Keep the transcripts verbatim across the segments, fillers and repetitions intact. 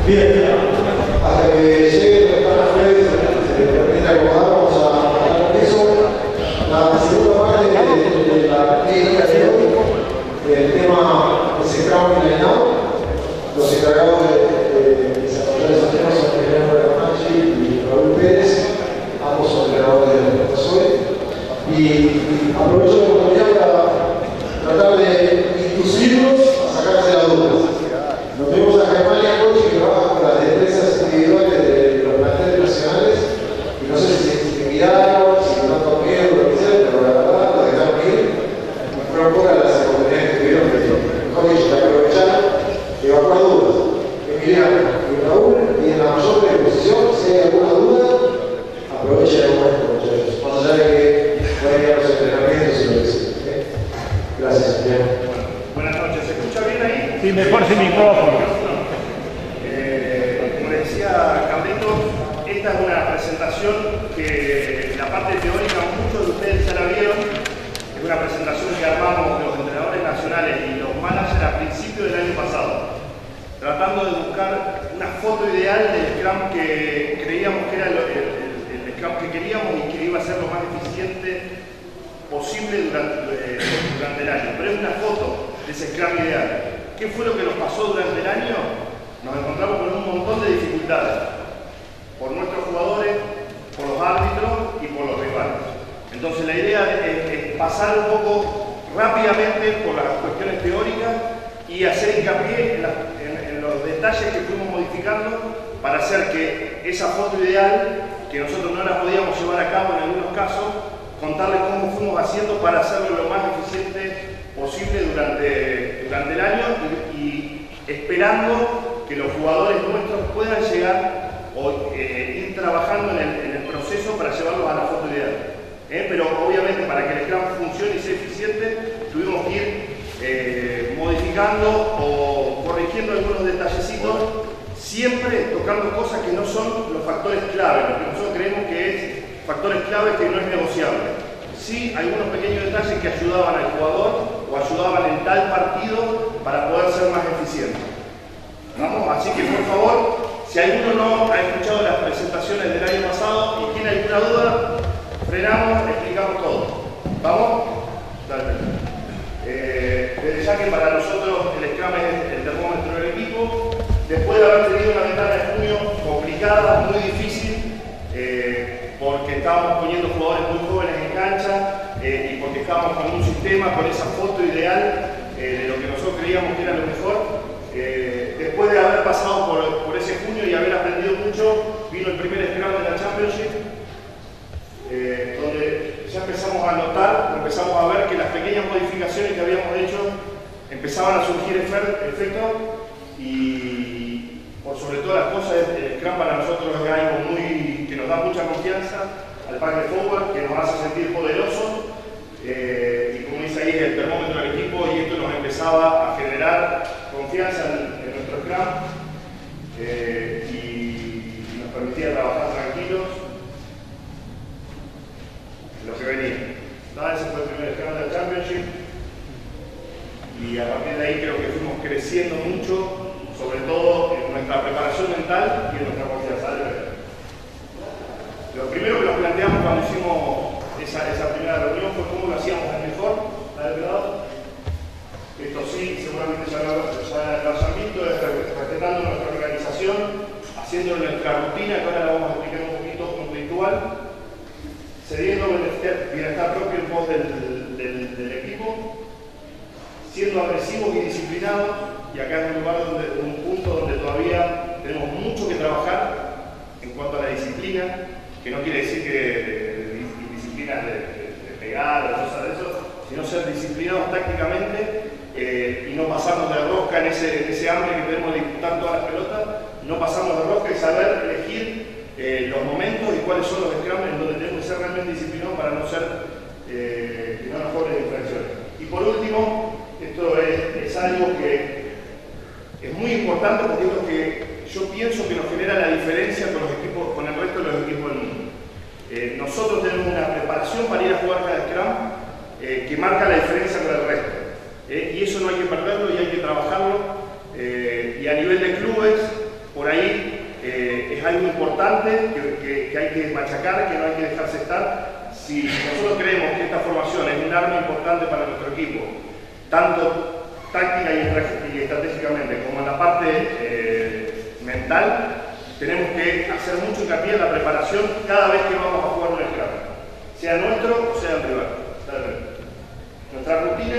Bien, hasta que llegue el doctor Fred, se permite acomodar, vamos a hablar de eso. La segunda parte de, de la técnica de hoy, el tema de Scrum y Line-Out. Los encargados de, de desarrollar esos temas son Guillermo Ramanchi y Raúl Pérez, ambos son entrenadores de la hoy. Y aprovecho la oportunidad para tratar de inducirlos a sacarse las dudas. Nos vemos a Germán Coach, que trabaja con las destrezas individuales de los planteles nacionales, y no sé si se intimidaron, si no tanto miedo, lo que sea, pero la verdad lo dejaron ir. Fueron pocas las oportunidades que tuvieron, que mejor dicho, que aprovecharon, de evacuar dudas. Emiliano y Raúl, y en la mayor predisposición, si hay alguna duda, aprovechen el momento, muchachos. Más allá de que pueden ir a los entrenamientos y lo que sea. ¿Okay? Gracias, Emiliano. Buenas noches, ¿se escucha bien ahí? Sí, mejor sin micrófono. Eh, como decía Carlitos, esta es una presentación que la parte teórica muchos de ustedes ya la vieron. Es una presentación que armamos los entrenadores nacionales y los managers a principios del año pasado, tratando de buscar una foto ideal del Scrum que creíamos que era el, el, el Scrum que queríamos y que iba a ser lo más eficiente posible durante, eh, durante el año. Pero es una foto de ese Scrum ideal. ¿Qué fue lo que nos pasó durante el año? Nos encontramos con un montón de dificultades por nuestros jugadores, por los árbitros y por los rivales. Entonces la idea es, es pasar un poco rápidamente por las cuestiones teóricas y hacer hincapié en, la, en, en los detalles que fuimos modificando para hacer que esa foto ideal, que nosotros no la podíamos llevar a cabo en algunos casos, contarles cómo fuimos haciendo para hacerlo lo más eficiente posible durante, durante el año y, y esperando que los jugadores nuestros puedan llegar o eh, ir trabajando en el, en el proceso para llevarlos a la foto ideal. ¿Eh? Pero obviamente para que el Scrum funcione y sea eficiente tuvimos que ir eh, modificando o corrigiendo algunos detallecitos, siempre tocando cosas que no son los factores clave, lo que nosotros creemos que es factores clave que no es negociable. Sí, algunos pequeños detalles que ayudaban al jugador o ayudaban en tal partido para poder ser más eficiente. ¿Vamos? Así que por favor, si alguno no ha escuchado las presentaciones del año pasado y tiene alguna duda, frenamos, explicamos todo. ¿Vamos? Dale. Eh, desde ya que para nosotros el Scrum es el termómetro del equipo, después de haber tenido una ventana de junio complicada, muy difícil, eh, porque estábamos poniendo jugadores muy jóvenes en cancha eh, y porque estábamos con un sistema, con esa foto ideal eh, de lo que nosotros creíamos que era lo mejor. Eh, después de haber pasado por, por ese junio y haber aprendido mucho, vino el primer Scrum de la Championship, eh, donde ya empezamos a notar, empezamos a ver que las pequeñas modificaciones que habíamos hecho empezaban a surgir efectos y por sobre todas las cosas el Scrum para nosotros es algo muy, que nos da mucha confianza al pack de forward, que nos hace sentir poderosos eh, y como dice ahí es el termómetro del equipo y esto nos empezaba a generar confianza en, en nuestro Scrum eh, y, y nos permitía trabajar tranquilos en lo que venía. Nada, ese fue el primer Scrum del Championship y a partir de ahí creo que fuimos creciendo mucho, sobre todo en nuestra preparación mental y en nuestra confianza. Lo primero que nos planteamos cuando hicimos esa, esa primera reunión fue cómo lo hacíamos mejor, ¿verdad? Esto sí, seguramente ya lo, ya lo hayan visto, es respetando nuestra organización, haciendo nuestra rutina, que ahora la vamos a explicar un poquito puntual, cediendo el bienestar propio en pos del, del, del equipo, siendo agresivos y disciplinados, y acá es un lugar donde, un punto donde todavía tenemos mucho que trabajar en cuanto a la disciplina, que no quiere decir que de, de, de disciplinas de, de, de pegar o cosas de eso, sino ser disciplinados tácticamente eh, y no pasarnos de rosca en ese, en ese hambre que tenemos de disputar todas las pelotas, no pasarnos de rosca y saber elegir eh, los momentos y cuáles son los scrums en donde tenemos que ser realmente disciplinados para no ser eh, que no nos cobren infracciones. Y por último, esto es, es algo que es muy importante porque es lo que yo pienso que nos genera la diferencia con los equipos, con el resto de los equipos del mundo. Eh, nosotros tenemos una preparación para ir a jugar cada Scrum eh, que marca la diferencia con el resto. Eh, y eso no hay que perderlo y hay que trabajarlo. Eh, y a nivel de clubes, por ahí importante que, que, que hay que machacar, que no hay que dejarse estar. Si nosotros creemos que esta formación es un arma importante para nuestro equipo, tanto táctica y estratégicamente como en la parte eh, mental, tenemos que hacer mucho hincapié en la preparación cada vez que vamos a jugar un scrum, sea nuestro o sea el rival. Nuestra rutina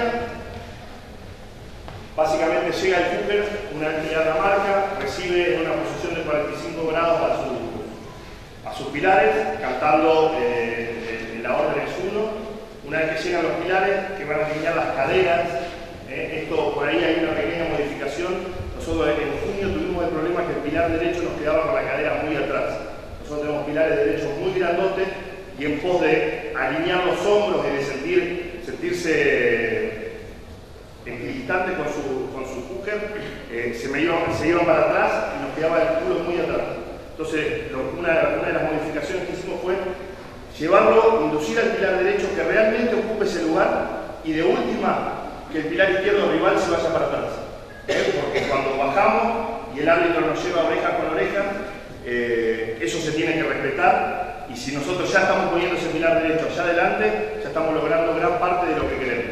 básicamente llega el hooker, una vez que ya la marca, recibe en una posición de cuarenta y cinco grados a, su, a sus pilares, cantando eh, en la orden es uno. Una vez que llegan los pilares, que van a alinear las caderas, eh, esto por ahí hay una pequeña modificación. Nosotros en junio tuvimos el problema que el pilar derecho nos quedaba con la cadera muy atrás. Nosotros tenemos pilares derechos muy grandotes y en pos de alinear los hombros y de sentir, sentirse equidistante con su, con su hooker, eh, se, me iban, se iban para atrás y nos quedaba el culo muy atrás. Entonces, lo, una, una de las modificaciones que hicimos fue llevarlo, inducir al pilar derecho que realmente ocupe ese lugar y de última, que el pilar izquierdo rival se vaya para atrás. ¿Eh? Porque cuando bajamos y el árbitro nos lleva oreja con oreja, eh, eso se tiene que respetar y si nosotros ya estamos poniendo ese pilar derecho allá adelante, ya estamos logrando gran parte de lo que queremos.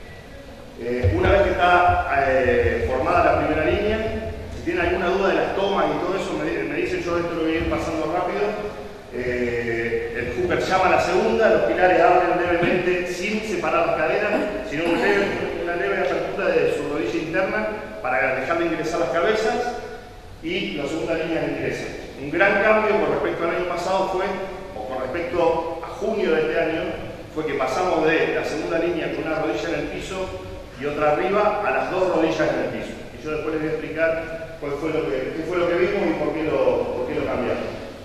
Eh, una vez que está eh, formada la primera línea, si tienen alguna duda de las tomas y todo eso, me, me dicen, yo esto lo voy a ir pasando rápido. Eh, el hooker llama a la segunda, los pilares abren levemente sin separar las caderas, sino una leve, una leve apertura de su rodilla interna para dejar de ingresar las cabezas y la segunda línea ingresa. Un gran cambio con respecto al año pasado fue, o con respecto a junio de este año, fue que pasamos de la segunda línea con una rodilla en el piso y otra arriba a las dos rodillas en el piso. Y yo después les voy a explicar cuál fue lo que, qué fue lo que vimos y por qué lo, por qué lo cambiamos.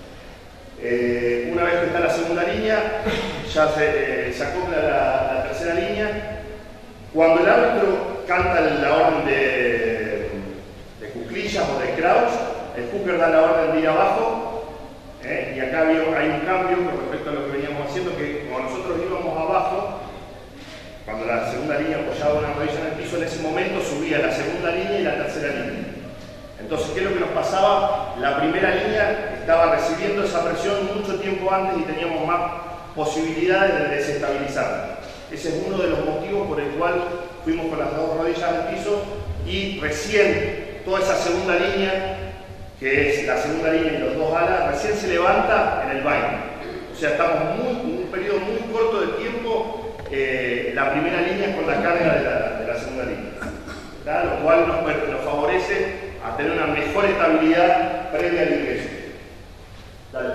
Eh, una vez que está la segunda línea, ya se, eh, se acopla la, la tercera línea. Cuando el árbitro canta la orden de, de cuclillas o de crouch, el hooker da la orden de ir abajo, eh, y acá hay un cambio con respecto a lo que veníamos haciendo, que como nosotros íbamos abajo, cuando la segunda línea apoyaba una rodilla en el piso, en ese momento subía la segunda línea y la tercera línea. Entonces, ¿qué es lo que nos pasaba? La primera línea estaba recibiendo esa presión mucho tiempo antes y teníamos más posibilidades de desestabilizarla. Ese es uno de los motivos por el cual fuimos con las dos rodillas al piso y recién toda esa segunda línea, que es la segunda línea y los dos alas, recién se levanta en el bind. O sea, estamos muy, en un periodo muy corto de tiempo, eh, la primera línea con la carga de la, de la segunda línea. ¿Tá? Lo cual nos, nos favorece a tener una mejor estabilidad previa al ingreso. Dale.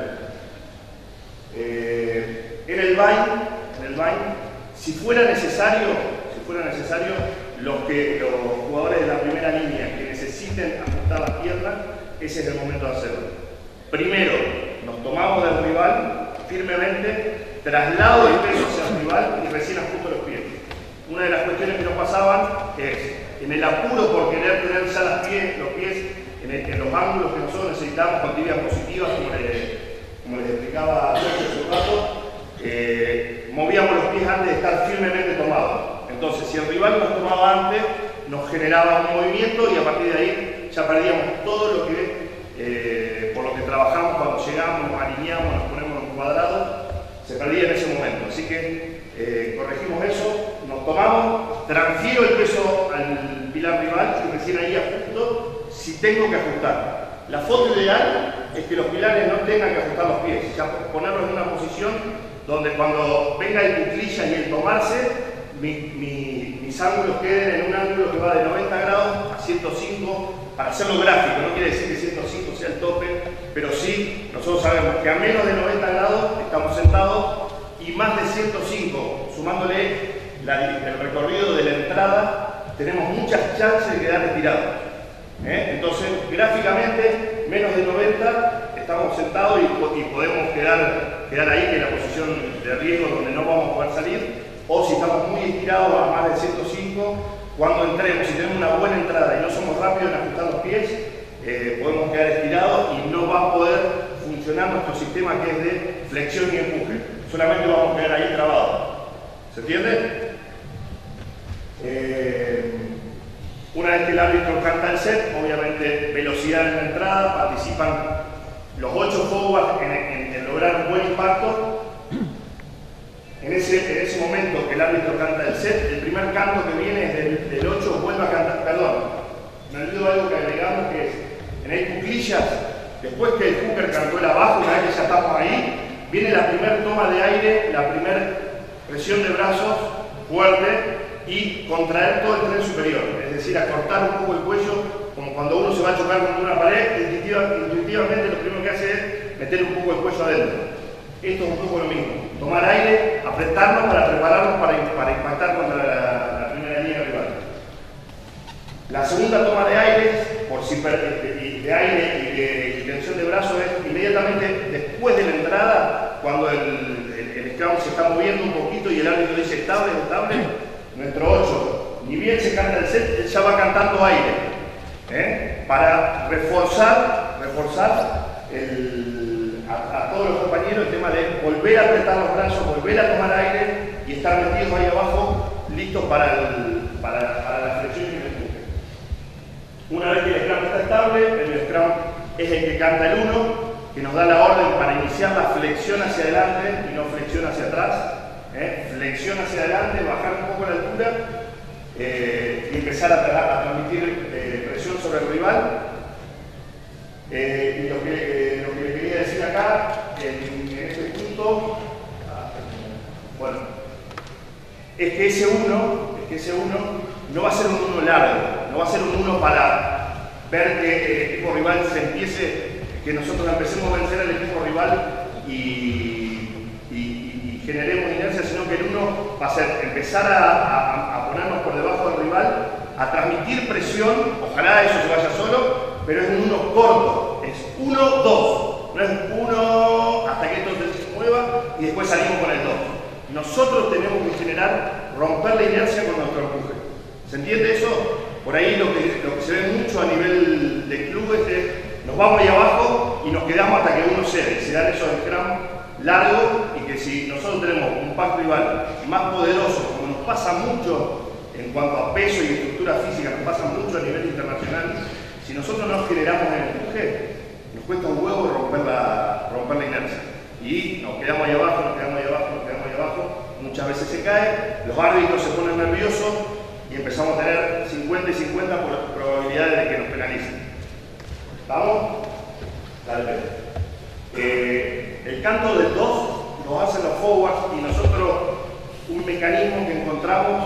Eh, en el bind, en el bind, si fuera necesario, si fuera necesario, los, que, los jugadores de la primera línea que necesiten ajustar las piernas, ese es el momento de hacerlo. Primero, nos tomamos del rival firmemente, traslado el peso hacia el rival y recién ajusto los pies. Una de las cuestiones que nos pasaban es, en el apuro por querer tener ya las pies, los pies en, el, en los ángulos que nosotros necesitamos con tibias positivas, como, le, como les explicaba hace un rato, eh, movíamos los pies antes de estar firmemente tomados. Entonces, si el rival nos tomaba antes, nos generaba un movimiento y a partir de ahí ya perdíamos todo lo que, eh, por lo que trabajamos cuando llegamos, nos alineamos, nos ponemos en un cuadrado, se perdía en ese momento. Así que eh, corregimos eso, nos tomamos, transfiero el peso al pilar rival y recién ahí ajusto si tengo que ajustar. La foto ideal es que los pilares no tengan que ajustar los pies, ya ponerlos en una posición donde cuando venga el cuclilla y el tomarse, mi, mi, mis ángulos queden en un ángulo que va de noventa grados a ciento cinco, para hacerlo gráfico, no quiere decir que ciento cinco sea el tope, pero sí, nosotros sabemos que a menos de noventa grados estamos sentados y más de ciento cinco, sumándole la, el recorrido de la entrada, tenemos muchas chances de quedar estirados. ¿Eh? Entonces, gráficamente, menos de noventa, estamos sentados y, y podemos quedar, quedar ahí, que es la posición de riesgo donde no vamos a poder salir, o si estamos muy estirados a más de ciento cinco, cuando entremos, si tenemos una buena entrada y no somos rápidos en ajustar los pies, eh, podemos quedar estirados y no va a poder funcionar nuestro sistema, que es de flexión y empuje. Solamente vamos a quedar ahí trabados. ¿Se entiende? Eh, Una vez que el árbitro canta el set, obviamente velocidad en la entrada, participan los ocho forward en, en, en lograr un buen impacto. En ese, en ese momento que el árbitro canta el set, el primer canto que viene es del, del ocho, vuelve a cantar, perdón, me olvido algo que agregamos, que es, en el cuclillas, después que el hooker cantó el abajo, una vez que ya estamos ahí, viene la primera toma de aire, la primera presión de brazos fuerte y contraer todo el tren superior, es decir, acortar un poco el cuello, como cuando uno se va a chocar contra una pared, intuitiva, intuitivamente lo primero que hace es meter un poco el cuello adentro. Esto es un poco lo mismo, tomar aire, apretarnos para prepararnos para, para impactar contra la, la primera línea rival. La segunda toma de aire, por si de, de, de aire y de y tensión de brazos, es inmediatamente después de la entrada, cuando el, el, el scrum se está moviendo un poquito y el árbitro dice estable, estable, nuestro ocho, ni bien se canta el set, él ya va cantando aire, ¿eh? Para reforzar, reforzar el A, a todos los compañeros el tema de volver a apretar los brazos, volver a tomar aire y estar metidos ahí abajo, listos para, el, para, para la flexión y el empuje. Una vez que el scrum está estable, el scrum es el que canta el uno, que nos da la orden para iniciar la flexión hacia adelante y no flexión hacia atrás. ¿eh? Flexión hacia adelante, bajar un poco la altura eh, y empezar a, a transmitir eh, presión sobre el rival. Eh, y lo que, eh, lo que le quería decir acá, en, en este punto, bueno, es que ese uno, es que ese uno no va a ser un uno largo, no va a ser un uno para ver que el equipo rival se empiece, que nosotros empecemos a vencer al equipo rival y, y, y generemos inercia, sino que el uno va a ser empezar a, a, a ponernos por debajo del rival, a transmitir presión, ojalá eso se vaya solo, pero es un uno corto, es uno dos, no es uno hasta que esto se mueva y después salimos con el dos. Nosotros tenemos que generar, romper la inercia con nuestro empuje. ¿Se entiende eso? Por ahí lo que, lo que se ve mucho a nivel de clubes es, nos vamos ahí abajo y nos quedamos hasta que uno cede, se dan esos scrum largos y que si nosotros tenemos un pack rival más poderoso, como nos pasa mucho en cuanto a peso y estructura física, nos pasa mucho a nivel internacional, si nosotros no generamos el empuje, nos cuesta un huevo romper la, romper la inercia. Y nos quedamos ahí abajo, nos quedamos ahí abajo, nos quedamos ahí abajo, muchas veces se cae, los árbitros se ponen nerviosos y empezamos a tener cincuenta y cincuenta probabilidades de que nos penalicen. ¿Vamos? Dale, Pedro. Eh, el canto del dos lo hacen los forwards y nosotros un mecanismo que encontramos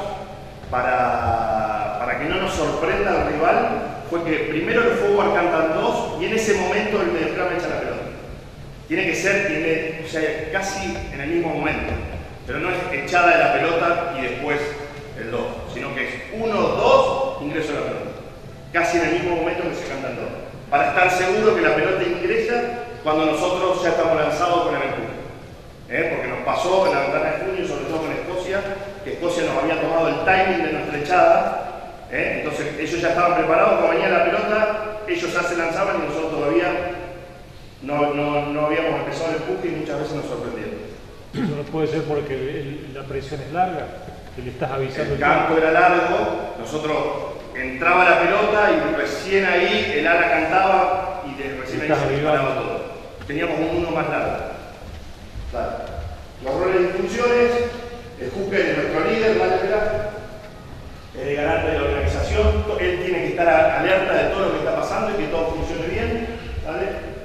para, para que no nos sorprenda el rival fue que primero los forward cantan dos y en ese momento el mediocampo echa la pelota. Tiene que ser, tiene, o sea, casi en el mismo momento, pero no es echada de la pelota y después el dos, sino que es uno, dos, ingreso a la pelota. Casi en el mismo momento que se cantan dos. Para estar seguro que la pelota ingresa cuando nosotros ya estamos lanzados con el empuje. ¿Eh? Porque nos pasó en la ventana de junio, sobre todo con Escocia, que Escocia nos había tomado el timing de nuestra echada. ¿Eh? Entonces ellos ya estaban preparados, cuando venía la pelota, ellos ya se lanzaban y nosotros todavía no, no, no habíamos empezado el empuje y muchas veces nos sorprendieron. Eso no puede ser porque el, la presión es larga, que le estás avisando. El canto era largo, nosotros entraba la pelota y recién ahí el ala cantaba y de, recién ahí se disparaba todo. Teníamos un uno más largo. Dale. Los roles y funciones, el hooker es nuestro líder, dale, espera. Es el garante de la organización, él tiene que estar alerta de todo lo que está pasando y que todo funcione bien. ¿Vale?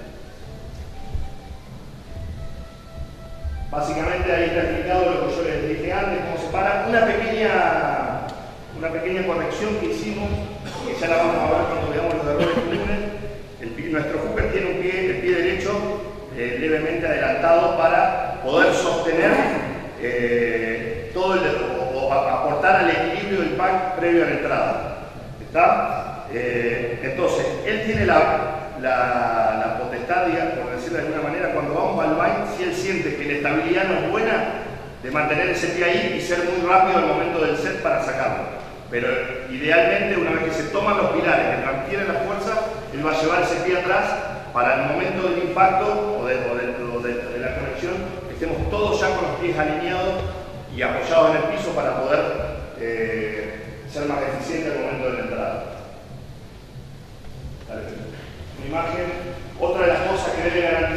Básicamente ahí está explicado lo que yo les dije antes, cómo se para. Una pequeña, una pequeña corrección que hicimos, que ya la vamos a ver cuando veamos los errores comunes. El, nuestro hooker tiene un pie, el pie derecho eh, levemente adelantado para poder sostener eh, todo el o, o aportar al equilibrio del pack previo a la entrada. ¿Está? Eh, entonces, él tiene la La, la potestad, digamos, por decirlo de alguna manera, cuando vamos al bind, si él siente que la estabilidad no es buena, de mantener ese pie ahí y ser muy rápido al momento del set para sacarlo. Pero idealmente, una vez que se toman los pilares, que transfieren la fuerza, él va a llevar ese pie atrás para el momento del impacto o de, o de, o de, de la conexión, que estemos todos ya con los pies alineados y apoyados en el piso para poder eh, ser más eficiente al momento de la entrada. Dale. Una imagen, otra de las cosas que debe garantizar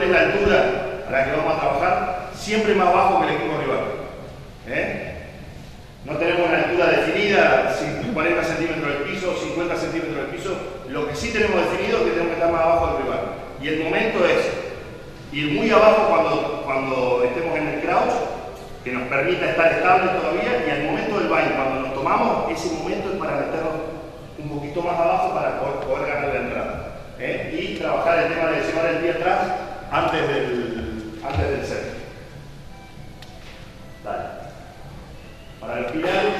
es la altura a la que vamos a trabajar, siempre más bajo que el equipo rival. ¿Eh? No tenemos una altura definida, cuarenta centímetros del piso, cincuenta centímetros del piso. Lo que sí tenemos definido es que tenemos que estar más abajo del rival. Y el momento es ir muy abajo cuando, cuando estemos en el crouch, que nos permita estar estable todavía, y al momento del bind, cuando nos tomamos, ese momento es para meternos un poquito más abajo para poder, poder ganar la entrada. ¿Eh? Y trabajar el tema de llevar el pie atrás antes del, antes del set. Dale. Para los pilares,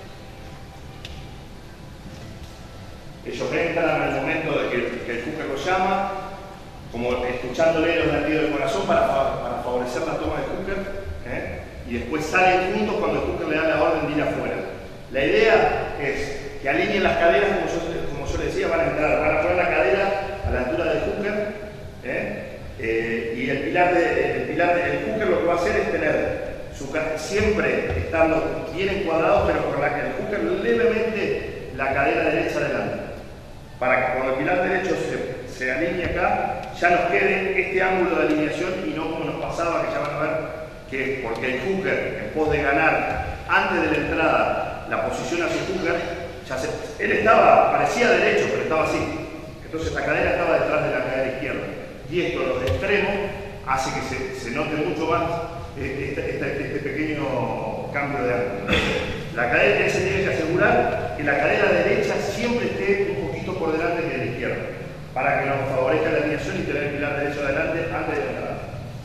ellos entran al momento de que, que el hooker los llama, como escuchándole los latidos del corazón para, para favorecer la toma del hooker, ¿eh? Y después salen juntos cuando el hooker le da la orden de ir afuera. La idea es que alineen las caderas, como yo, como yo les decía, van a entrar, van a poner la cadera a la altura del hooker, ¿eh? Eh, y el pilar, de, el pilar del hooker lo que va a hacer es tener su, siempre estando bien encuadrado, pero con la, el hooker levemente la cadera derecha adelante, para que cuando el pilar derecho se, se alinee acá, ya nos quede este ángulo de alineación y no como nos pasaba, que ya van a ver que porque el hooker, en pos de ganar antes de la entrada la posición a su hooker, ya se, él estaba, parecía derecho, pero estaba así. Entonces la cadera estaba detrás de la cadera izquierda. Y esto, los extremos, hace que se, se note mucho más eh, este, este, este pequeño cambio de ángulo. La cadera derecha tiene que asegurar que la cadera derecha siempre esté un poquito por delante que la izquierda, para que nos favorezca la alineación y tener el pilar derecho adelante antes de la entrada.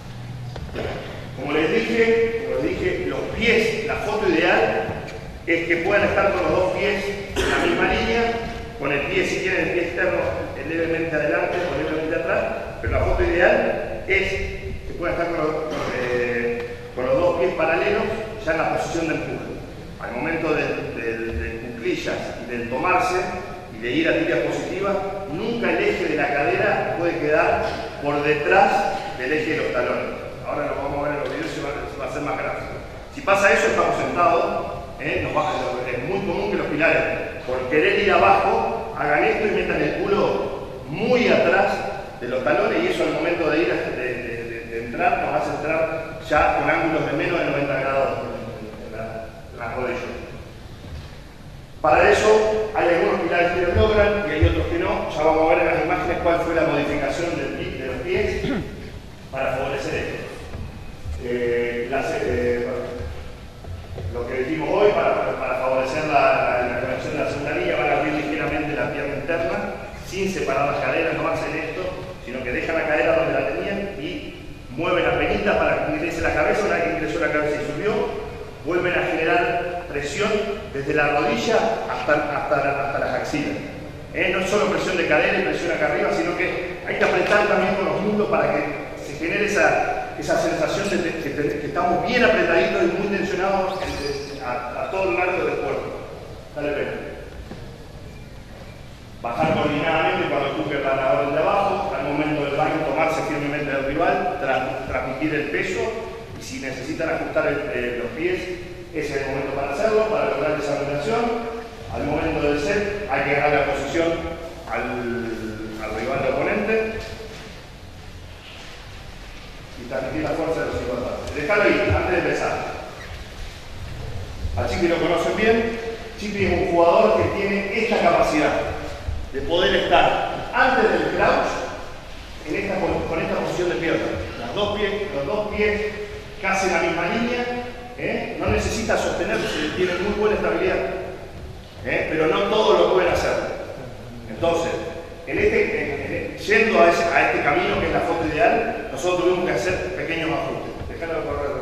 Como les dije, como les dije, los pies, la foto ideal es que puedan estar con los dos pies en la misma línea, con el pie, si quieren, el pie externo levemente adelante o levemente atrás, pero la foto ideal es que puedan estar con los, con, eh, con los dos pies paralelos ya en la posición de empuje. Al momento de, de, de cuclillas y del tomarse y de ir a tira positiva, nunca el eje de la cadera puede quedar por detrás del eje de los talones. Ahora lo vamos a ver en los videos y va, va a ser más gráfico. Si pasa eso, estamos sentados. ¿Eh? Nos va, es muy común que los pilares, por querer ir abajo, hagan esto y metan el culo muy atrás de los talones, y eso al momento de ir de, de, de, de entrar nos hace entrar ya con ángulos de menos de noventa grados en, la, en las rodillas. Para eso hay algunos pilares que lo logran y hay otros que no. Ya vamos a ver en las imágenes cuál fue la modificación del, de los pies para favorecer esto. Eh, las, eh, Lo que dijimos hoy, para, para favorecer la, la, la conexión de la segunda línea, van a abrir ligeramente la pierna interna, sin separar las caderas, no hacen esto, sino que dejan la cadera donde la tenían y mueven la penita para que ingrese la cabeza. Una vez que ingresó la cabeza y subió, vuelven a generar presión desde la rodilla hasta, hasta, hasta las axilas. ¿Eh? No es solo presión de cadera y presión acá arriba, sino que hay que apretar también con los muslos para que se genere esa, esa sensación de que, que, que estamos bien apretaditos y muy tensionados a, a todo lo largo del cuerpo. Dale, ven. Bajar coordinadamente cuando el hooker da la orden de abajo, al momento del baño tomarse firmemente del rival, tra transmitir el peso, y si necesitan ajustar el, eh, los pies, ese es el momento para hacerlo, para lograr esa orientación. Al momento del set hay que ganar la posición al, al rival de oponente y transmitir la fuerza de los igualdades. Dejalo ahí, antes de empezar. A Chipi lo conocen bien. Chipi es un jugador que tiene esta capacidad de poder estar antes del crouch en esta, con esta posición de pierna. Los dos pies, los dos pies casi en la misma línea. ¿eh? No necesita sostenerse, tiene muy buena estabilidad. ¿Eh? Pero no todos lo pueden hacer. Entonces, en este, en, en, yendo a, ese, a este camino que es la foto ideal, nosotros tuvimos que hacer pequeños ajustes. Dejalo correr.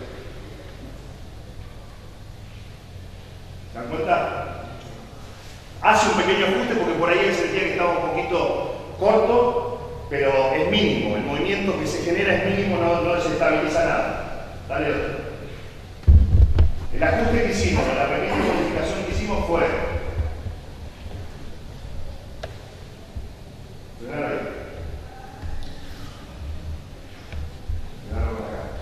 ¿Se dan cuenta? Hace un pequeño ajuste porque por ahí él sentía que estaba un poquito corto, pero es mínimo. El movimiento que se genera es mínimo, no, no desestabiliza nada. Dale otro. El ajuste que hicimos, la pequeña modificación que hicimos fue primero ahí. Primero por acá.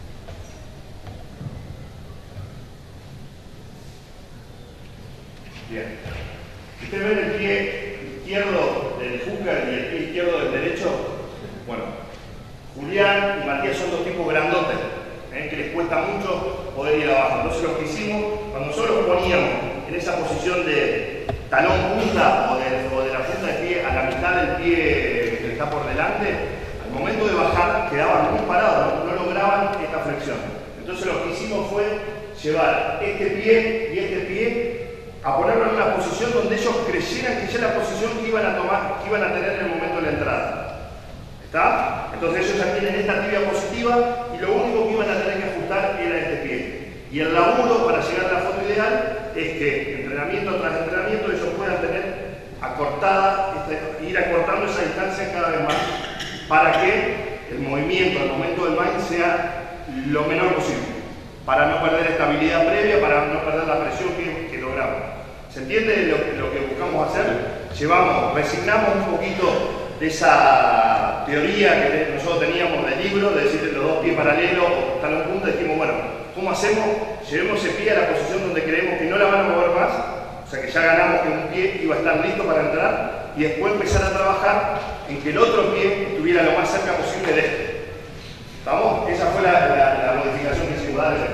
Bien. Si ustedes ven el pie izquierdo del hooker y el pie izquierdo del derecho, bueno, Julián y Matías son dos tipos grandotes, ¿eh? que les cuesta mucho poder ir abajo. Entonces lo que hicimos, cuando nosotros los poníamos en esa posición de talón punta o de, o de la punta de pie a la mitad del pie que está por delante, al momento de bajar quedaban muy parados, no, no lograban esta flexión. Entonces lo que hicimos fue llevar este pie y este pie a ponerlo en una posición donde ellos creyeran que ya era la posición que iban a tomar, que iban a tener en el momento de la entrada. ¿Está? Entonces ellos ya tienen esta tibia positiva y lo único que iban a tener que ajustar era este pie. Y el laburo para llegar a la foto ideal es que entrenamiento tras entrenamiento ellos puedan tener acortada, este, ir acortando esa distancia cada vez más para que el movimiento al momento del bind sea lo menor posible, para no perder estabilidad previa, para no perder la presión que, que logramos. ¿Se entiende lo, lo que buscamos hacer? Llevamos, resignamos un poquito de esa teoría que nosotros teníamos del libro, de decir los dos pies paralelos o talón punta, dijimos, bueno, ¿cómo hacemos? Llevemos ese pie a la posición donde creemos que no la van a mover más, o sea que ya ganamos que un pie iba a estar listo para entrar, y después empezar a trabajar en que el otro pie estuviera lo más cerca posible de este. ¿Estamos? Esa fue la, la, la modificación que hicimos. Dale.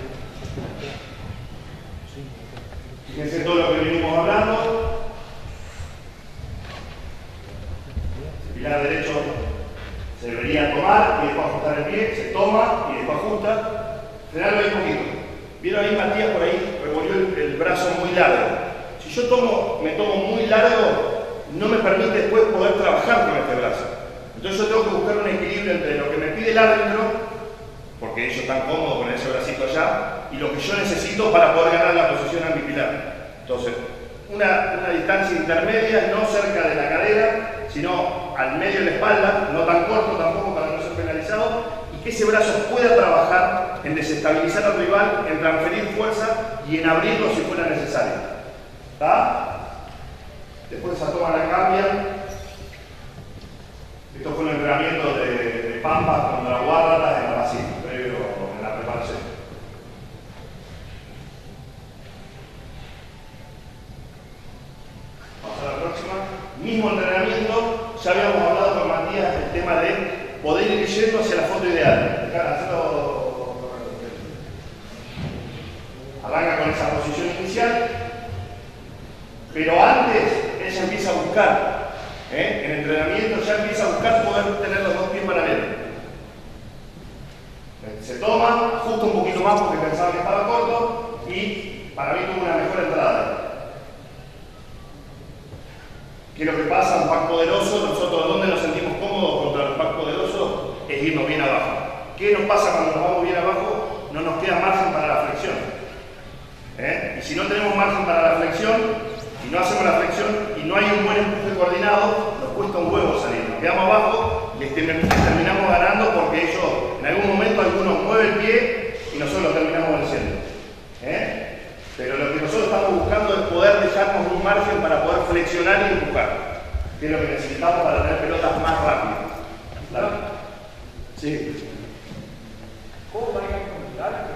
Fíjense todo lo que venimos hablando. El pilar derecho se debería tomar y después ajustar el pie, se toma y después ajusta. Frenarlo ahí un poquito. ¿Vieron ahí Matías por ahí? Revolvió el, el brazo muy largo. Si yo tomo, me tomo muy largo, no me permite después poder trabajar con este brazo. Entonces yo tengo que buscar un equilibrio entre lo que me pide el árbitro, porque ellos están cómodos con ese bracito allá, y lo que yo necesito para poder ganar la posición ambipilar. Entonces, una, una distancia intermedia, no cerca de la cadera, sino al medio de la espalda, no tan corto tampoco para no ser penalizado, y que ese brazo pueda trabajar en desestabilizar al rival, en transferir fuerza y en abrirlo si fuera necesario. ¿Está? Después esa toma la cambian. Esto fue un entrenamiento de, de Pampa contra Guardatas en Brasil, previo en la preparación. Vamos a la próxima. Mismo entrenamiento, ya habíamos hablado con Matías del tema de poder ir yendo hacia la foto ideal. Hacerlo... Arranca con esa posición inicial, pero antes él ya empieza a buscar. ¿Eh? En entrenamiento ya empieza a buscar poder tener los dos pies paralelos. Se toma, justo un poquito más porque pensaba que estaba corto y para mí tuvo una mejor entrada. ¿Qué es lo que pasa? Un pack poderoso, nosotros ¿dónde nos sentimos cómodos contra el pack poderoso? Es irnos bien abajo. ¿Qué nos pasa cuando nos vamos bien abajo? No nos queda margen para la flexión. ¿Eh? Y si no tenemos margen para la flexión, y no hacemos la flexión y no hay un buen empuje coordinado, nos cuesta un huevo salir. Nos quedamos abajo y les terminamos ganando porque ellos, en algún momento, algunos mueven el pie y nosotros los terminamos venciendo. ¿Eh? Pero lo que nosotros estamos buscando es poder dejarnos un margen para poder flexionar y empujar, que es lo que necesitamos para tener pelotas más rápidas. ¿Claro? Sí. ¿Cómo manejan con el arco?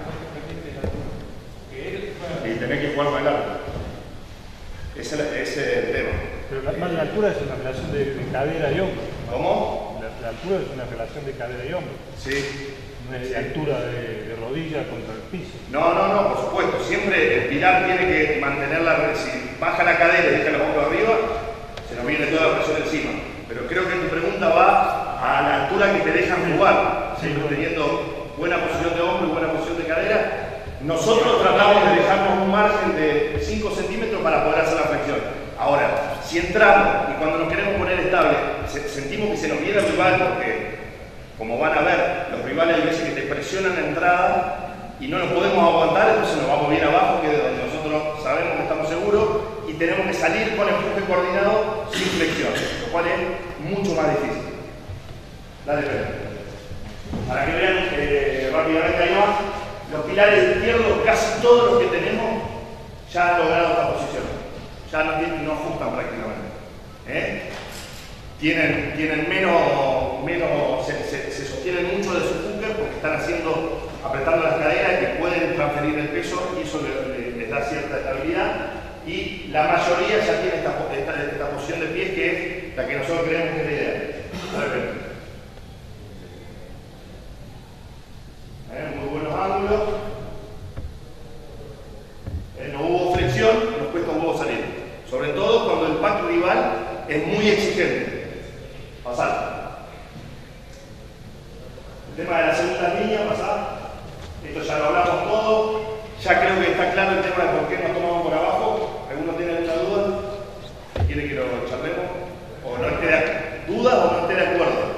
Y tenés que jugar con el arco. Ese, ese es el tema. Pero la, más la altura es una relación de, de cadera y hombro. ¿Cómo? La, la altura es una relación de cadera y hombro. Sí. No es de altura de, de rodilla contra el piso. No, no, no, por supuesto. Siempre el pilar tiene que mantener la... Si baja la cadera y deja los hombros arriba, se nos viene toda la presión encima. Pero creo que tu pregunta va a la altura que te dejan jugar. Siempre teniendo buena posición de hombro y buena posición de cadera. Nosotros tratamos de dejarnos un margen de cinco centímetros para poder hacer la flexión. Ahora, si entramos y cuando nos queremos poner estable, se, sentimos que se nos viene el rival porque, como van a ver, los rivales hay veces que te presionan la entrada y no nos podemos aguantar, entonces nos vamos bien abajo, que es donde nosotros sabemos que estamos seguros, y tenemos que salir con empuje coordinado sin flexión, lo cual es mucho más difícil. Dale, Pedro. Para que vean eh, rápidamente ahí va. Los pilares izquierdos, casi todos los que tenemos, ya han logrado esta posición. Ya no, tienen, no ajustan prácticamente. ¿Eh? Tienen, tienen menos, menos se, se, se sostienen mucho de su hooker porque están haciendo, apretando las caderas que pueden transferir el peso y eso les, les, les da cierta estabilidad. Y la mayoría ya tiene esta, esta, esta posición de pies que es la que nosotros creemos que es la ideal. A ver, es muy exigente. Pasar. El tema de la segunda línea, pasar. Esto ya lo hablamos todo. Ya creo que está claro el tema de por qué nos tomamos por abajo. ¿Alguno tiene alguna duda? ¿Quiere que lo charlemos? ¿O no esté de dudas o no esté de acuerdo?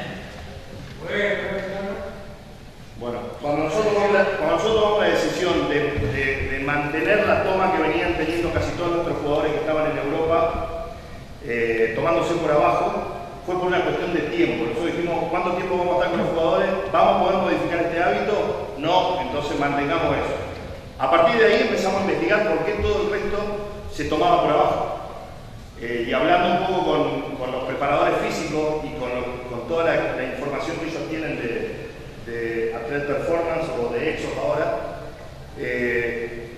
Bueno, cuando nosotros tomamos la, cuando nosotros tomamos la decisión de, de, de mantener la toma que venían teniendo casi todos nuestros jugadores que estaban en Europa, eh, tomándose por abajo, fue por una cuestión de tiempo. Nosotros dijimos, ¿cuánto tiempo vamos a estar con los jugadores? ¿Vamos a poder modificar este hábito? No, entonces mantengamos eso. A partir de ahí empezamos a investigar por qué todo el resto se tomaba por abajo. Eh, y hablando un poco con, con los preparadores físicos y con, lo, con toda la, la información que ellos tienen de, de Athlete Performance o de Exos ahora, eh,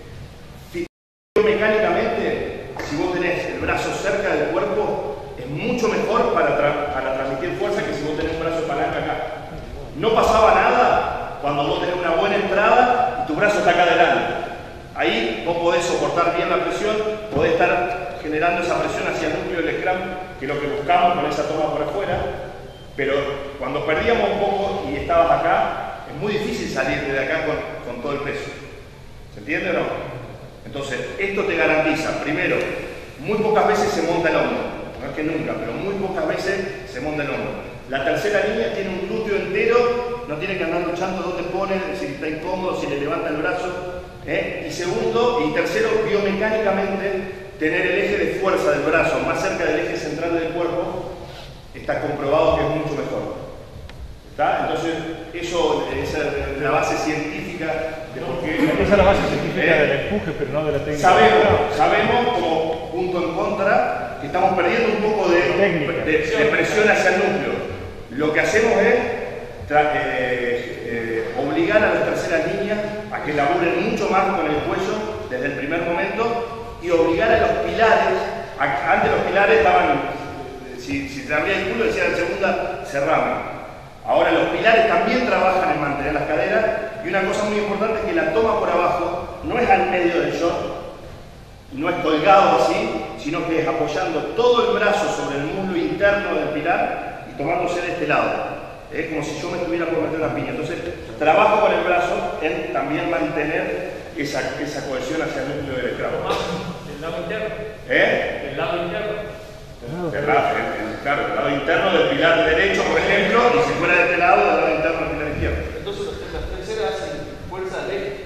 mecánicamente, si vos tenés el brazo cerca del cuerpo, es mucho mejor para, tra para transmitir fuerza que si vos tenés un brazo de palanca acá. No pasaba nada cuando vos tenés una buena entrada y tu brazo está acá adelante. Ahí vos podés soportar bien la presión, podés estar generando esa presión hacia el núcleo del scrum, que es lo que buscamos con esa toma por afuera, pero cuando perdíamos un poco y estabas acá, es muy difícil salir de acá con, con todo el peso. ¿Se entiende o no? Entonces, esto te garantiza, primero, muy pocas veces se monta el hombro, no es que nunca, pero muy pocas veces se monta el hombro. La tercera línea tiene un glúteo entero, no tiene que andar luchando dónde pone, si está incómodo, si le levanta el brazo. ¿eh? Y segundo, y tercero, biomecánicamente, tener el eje de fuerza del brazo más cerca del eje central del cuerpo está comprobado que es mucho mejor. ¿Está? Entonces, eso es la base científica de por qué. Esa es la base científica ¿eh? del empuje, pero no de la técnica. Sabemos, sabemos como punto en contra, que estamos perdiendo un poco de, de, de presión hacia el núcleo. Lo que hacemos es tra eh, eh, obligar a las terceras líneas a que laburen mucho más con el cuello desde el primer momento y obligar a los pilares, a, antes los pilares estaban, si, si te abría el culo decía en segunda, cerrame. Ahora los pilares también trabajan en mantener las caderas y una cosa muy importante es que la toma por abajo no es al medio del short, no es colgado así, sino que es apoyando todo el brazo sobre el muslo interno del pilar y tomándose de este lado. Es como si yo me estuviera por meter una piña. Entonces, trabajo con el brazo en también mantener esa, esa cohesión hacia el núcleo del scrum. ¿El lado interno? ¿Eh? ¿El lado interno? El lado, el, el, claro, el lado interno del pilar derecho, por ejemplo, y si fuera de este lado, del lado interno del pilar izquierdo. Entonces, las terceras hacen fuerza de eje.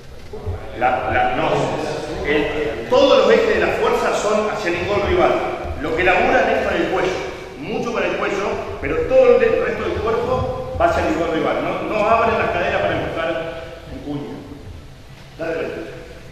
La, la, no. El, todos los ejes de la fuerza son hacia ningún rival. Lo que laburan es para el cuello. Mucho para el cuello, pero todo el resto del cuerpo va hacia ningún rival. No, no abren las caderas para empujar en puño. Dale, dale.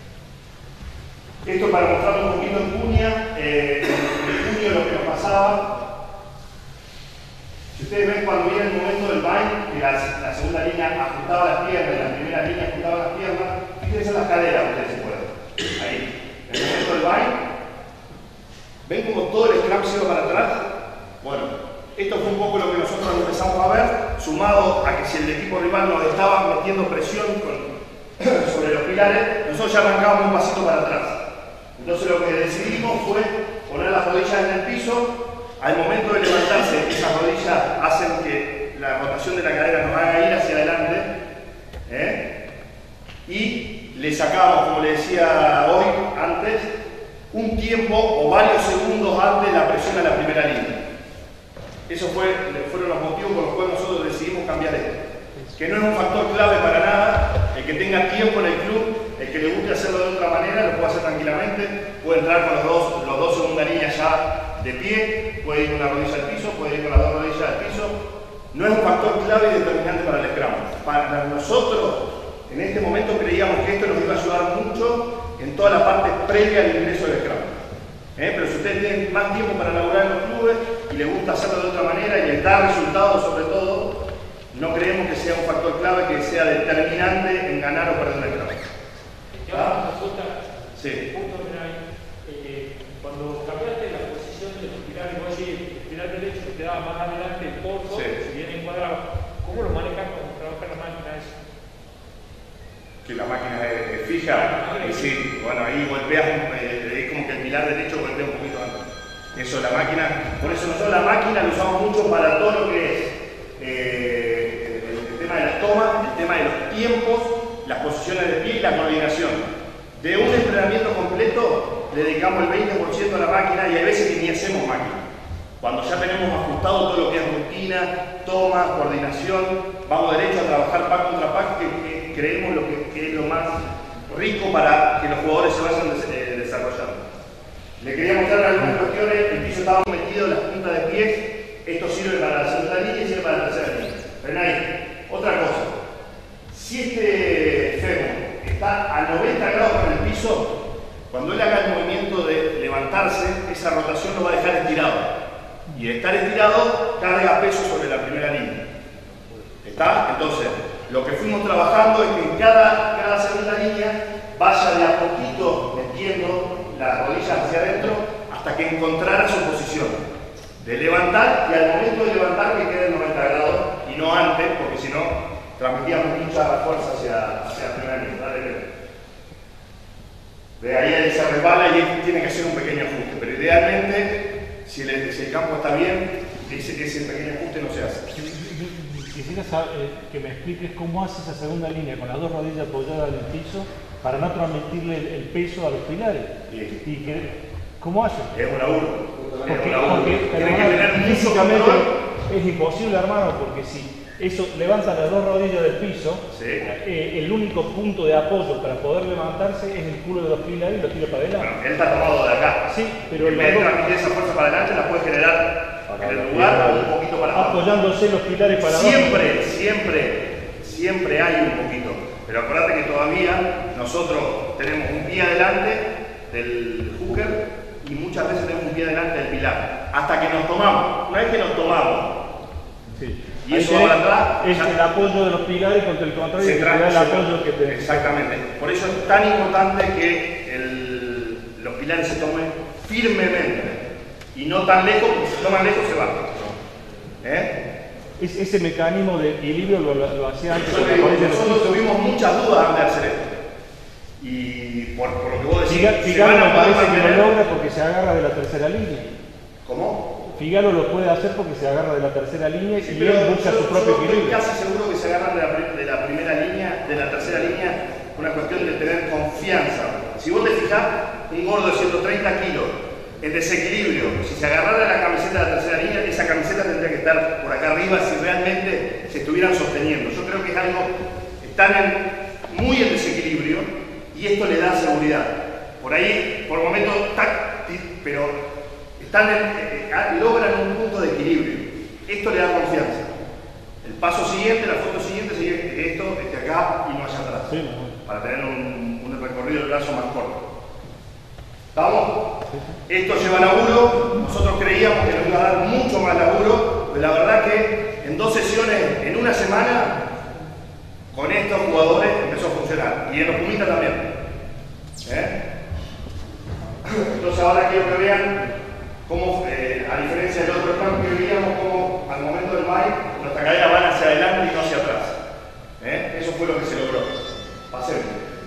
Esto para mostrar un poquito en puña, eh, en puño lo que nos pasaba. Si ustedes ven cuando viene el momento del bind, que la, la segunda línea ajustaba las piernas y la primera línea ajustaba las piernas, fíjense en las caderas, ustedes si pueden. Ahí. En el momento del bind, ¿ven como todo el scrum se va para atrás? Bueno, esto fue un poco lo que nosotros empezamos a ver, sumado a que si el equipo rival nos estaba metiendo presión con, sobre los pilares, nosotros ya arrancábamos un pasito para atrás. Entonces lo que decidimos fue poner las rodillas en el piso. Al momento de levantarse, esas rodillas hacen que la rotación de la cadera nos haga ir hacia adelante. ¿eh? Y le sacamos, como le decía hoy, antes, un tiempo o varios segundos antes la presión a la primera línea. Esos fue, fueron los motivos por los cuales nosotros decidimos cambiar esto. Que no es un factor clave para nada. El que tenga tiempo en el club, el que le guste hacerlo de otra manera, lo puede hacer tranquilamente. Puede entrar con los dos, los dos segunda líneas ya de pie, puede ir con una rodilla al piso, puede ir con las dos rodillas al piso. No es un factor clave y determinante para el scrum. Para nosotros, en este momento creíamos que esto nos iba a ayudar mucho en toda la parte previa al ingreso del scrum. ¿Eh? Pero si ustedes tienen más tiempo para laburar en los clubes y les gusta hacerlo de otra manera y les da resultados sobre todo, no creemos que sea un factor clave que sea determinante en ganar o perder el scrum. ¿Ah? Sí. Eh, cuando cambiaste la posición de los pilares, vos el pilar derecho te quedaba más adelante el torso, sí. Si bien encuadrado, ¿cómo lo manejas cuando trabajas la máquina esa? Que la máquina es, es fija, y sí, bueno, ahí golpeas, eh, es como que el pilar derecho golpea un poquito antes. Eso la máquina, por eso nosotros la máquina la usamos mucho para todo lo que es eh, el, el tema de las tomas, el tema de los tiempos, las posiciones de pie y la coordinación. De un entrenamiento completo le dedicamos el veinte por ciento a la máquina y hay veces que ni hacemos máquina. Cuando ya tenemos ajustado todo lo que es rutina, toma, coordinación, vamos derecho a trabajar pack contra pack, que, que creemos lo que, que es lo más rico para que los jugadores se vayan des, eh, desarrollando. Le quería mostrar algunas cuestiones. El piso estaba metido en las puntas de pies. Esto sirve para la segunda línea y sirve para la tercera línea. Ven ahí. Otra cosa. Si este fémur está a noventa grados con el piso, cuando él haga el movimiento de levantarse, esa rotación lo va a dejar estirado. Y al estar estirado, carga peso sobre la primera línea. ¿Está? Entonces, lo que fuimos trabajando es que en cada, cada segunda línea vaya de a poquito metiendo las rodillas hacia adentro hasta que encontrara su posición de levantar, y al momento de levantar que quede en noventa grados y no antes, porque si no transmitíamos mucha fuerza hacia, hacia la primera línea. Dale, de ahí él se resbala y él tiene que hacer un pequeño ajuste, pero idealmente si el, si el campo está bien, ese, ese pequeño ajuste no se hace. Quisiera saber, eh, que me expliques cómo hace esa segunda línea con las dos rodillas apoyadas en el piso para no transmitirle el, el peso a los pilares. Sí. Y que, ¿cómo hace? Es un laburo. Porque, es un laburo. porque Tiene que tener mucho físicamente control. es imposible, hermano, porque si eso levanta las dos rodillas del piso, Sí. eh, el único punto de apoyo para poder levantarse es el culo de los pilares y lo tira para adelante. Bueno, él está tomado de acá. Sí, pero en vez de transmitir esa fuerza para adelante, la puede generar en el lugar o un poquito para abajo. Apoyándose los pilares para abajo. Siempre, siempre, siempre hay un poquito. Pero acuérdate que todavía nosotros tenemos un pie adelante del hooker y muchas veces tenemos un pie adelante del pilar. Hasta que nos tomamos. Una vez que nos tomamos. Sí. Y Ahí eso ahora atrás. es el apoyo de los pilares contra el contrario que te da el apoyo que te... Exactamente. Por eso es tan importante que el, los pilares se tomen firmemente. Y no tan lejos, porque si toman lejos se van. ¿Eh? Es, ese mecanismo de equilibrio lo, lo, lo hacía antes. Yo digo, nosotros tuvimos muchas dudas antes de hacer esto. Y por, por lo que vos decís, Figaro me parece que lo logra porque se agarra de la tercera línea. ¿Cómo? Figaro lo puede hacer porque se agarra de la tercera línea Sí, y él busca yo, su propio yo equilibrio. Estoy casi seguro que se agarran de la, de la primera línea, de la tercera línea, una cuestión de tener confianza. Si vos te fijás, un gordo de ciento treinta kilos, en desequilibrio, si se agarrara de la camiseta de la tercera línea, esa camiseta tendría que estar por acá arriba si realmente se estuvieran sosteniendo. Yo creo que es algo, están en, muy en desequilibrio y esto le da seguridad. Por ahí, por momentos, tac, pero están en, eh, eh, logran un punto de equilibrio. Esto le da confianza. El paso siguiente, la foto siguiente, sigue esto, este acá y no allá atrás. Sí, no. Para tener un, un recorrido del brazo más corto. ¿Estamos? Esto lleva laburo, nosotros creíamos que nos iba a dar mucho más laburo, pero la verdad que en dos sesiones, en una semana, con estos jugadores empezó a funcionar. Y en los Pumitas también. ¿Eh? Entonces ahora quiero que vean cómo, eh, a diferencia del otro plan que veíamos, cómo al momento del maíz, nuestra cadera van hacia adelante y no hacia atrás. ¿Eh? Eso fue lo que se logró. Pasemos.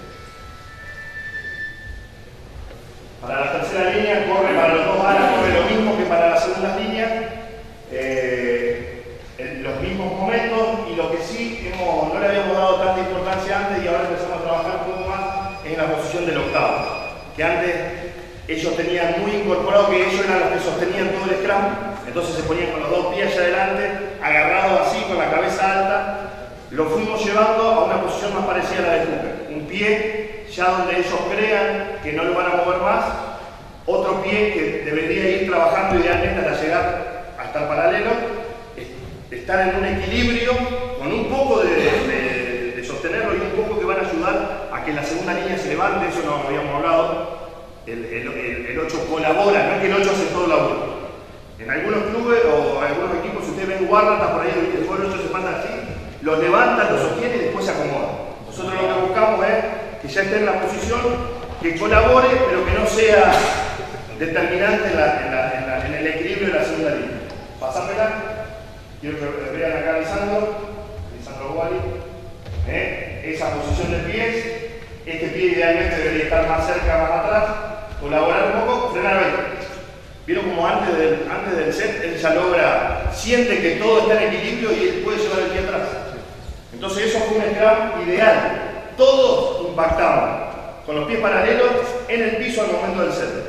Para la tercera línea corre, para los dos alas corre lo mismo que para las segundas líneas, eh, en los mismos momentos, y lo que sí hemos, no le habíamos dado tanta importancia antes y ahora empezamos a trabajar un poco más en la posición del octavo, que antes ellos tenían muy incorporado que ellos eran los que sostenían todo el scrum, entonces se ponían con los dos pies allá adelante, agarrados así con la cabeza alta. Lo fuimos llevando a una posición más parecida a la de hooker, un pie ya donde ellos crean que no lo van a mover más, otro pie que debería ir trabajando idealmente hasta llegar a estar paralelo, estar en un equilibrio con un poco de, de, de sostenerlo y un poco que van a ayudar a que la segunda línea se levante. Eso no habíamos hablado. El, el, el, el ocho colabora, no es que el ocho hace todo el laburo. En algunos clubes o algunos equipos, si ustedes ven guardatas por ahí, después el ocho se manda así, los levantan, los sostienen y después se acomodan. Nosotros lo que buscamos es que ya esté en la posición, que colabore, pero que no sea determinante en, la, en, la, en, la, en el equilibrio de la segunda línea. Pásamela. Quiero que vean acá Lisandro, Lisandro Guali. ¿Eh? Esa posición de pies. Este pie idealmente debería estar más cerca, más atrás. Colaborar un poco, frenar ahí. Vieron como antes del, antes del set él ya logra, siente que todo está en equilibrio y él puede llevar el pie atrás. Entonces eso fue un scrum ideal. Todos impactamos con los pies paralelos en el piso al momento del set.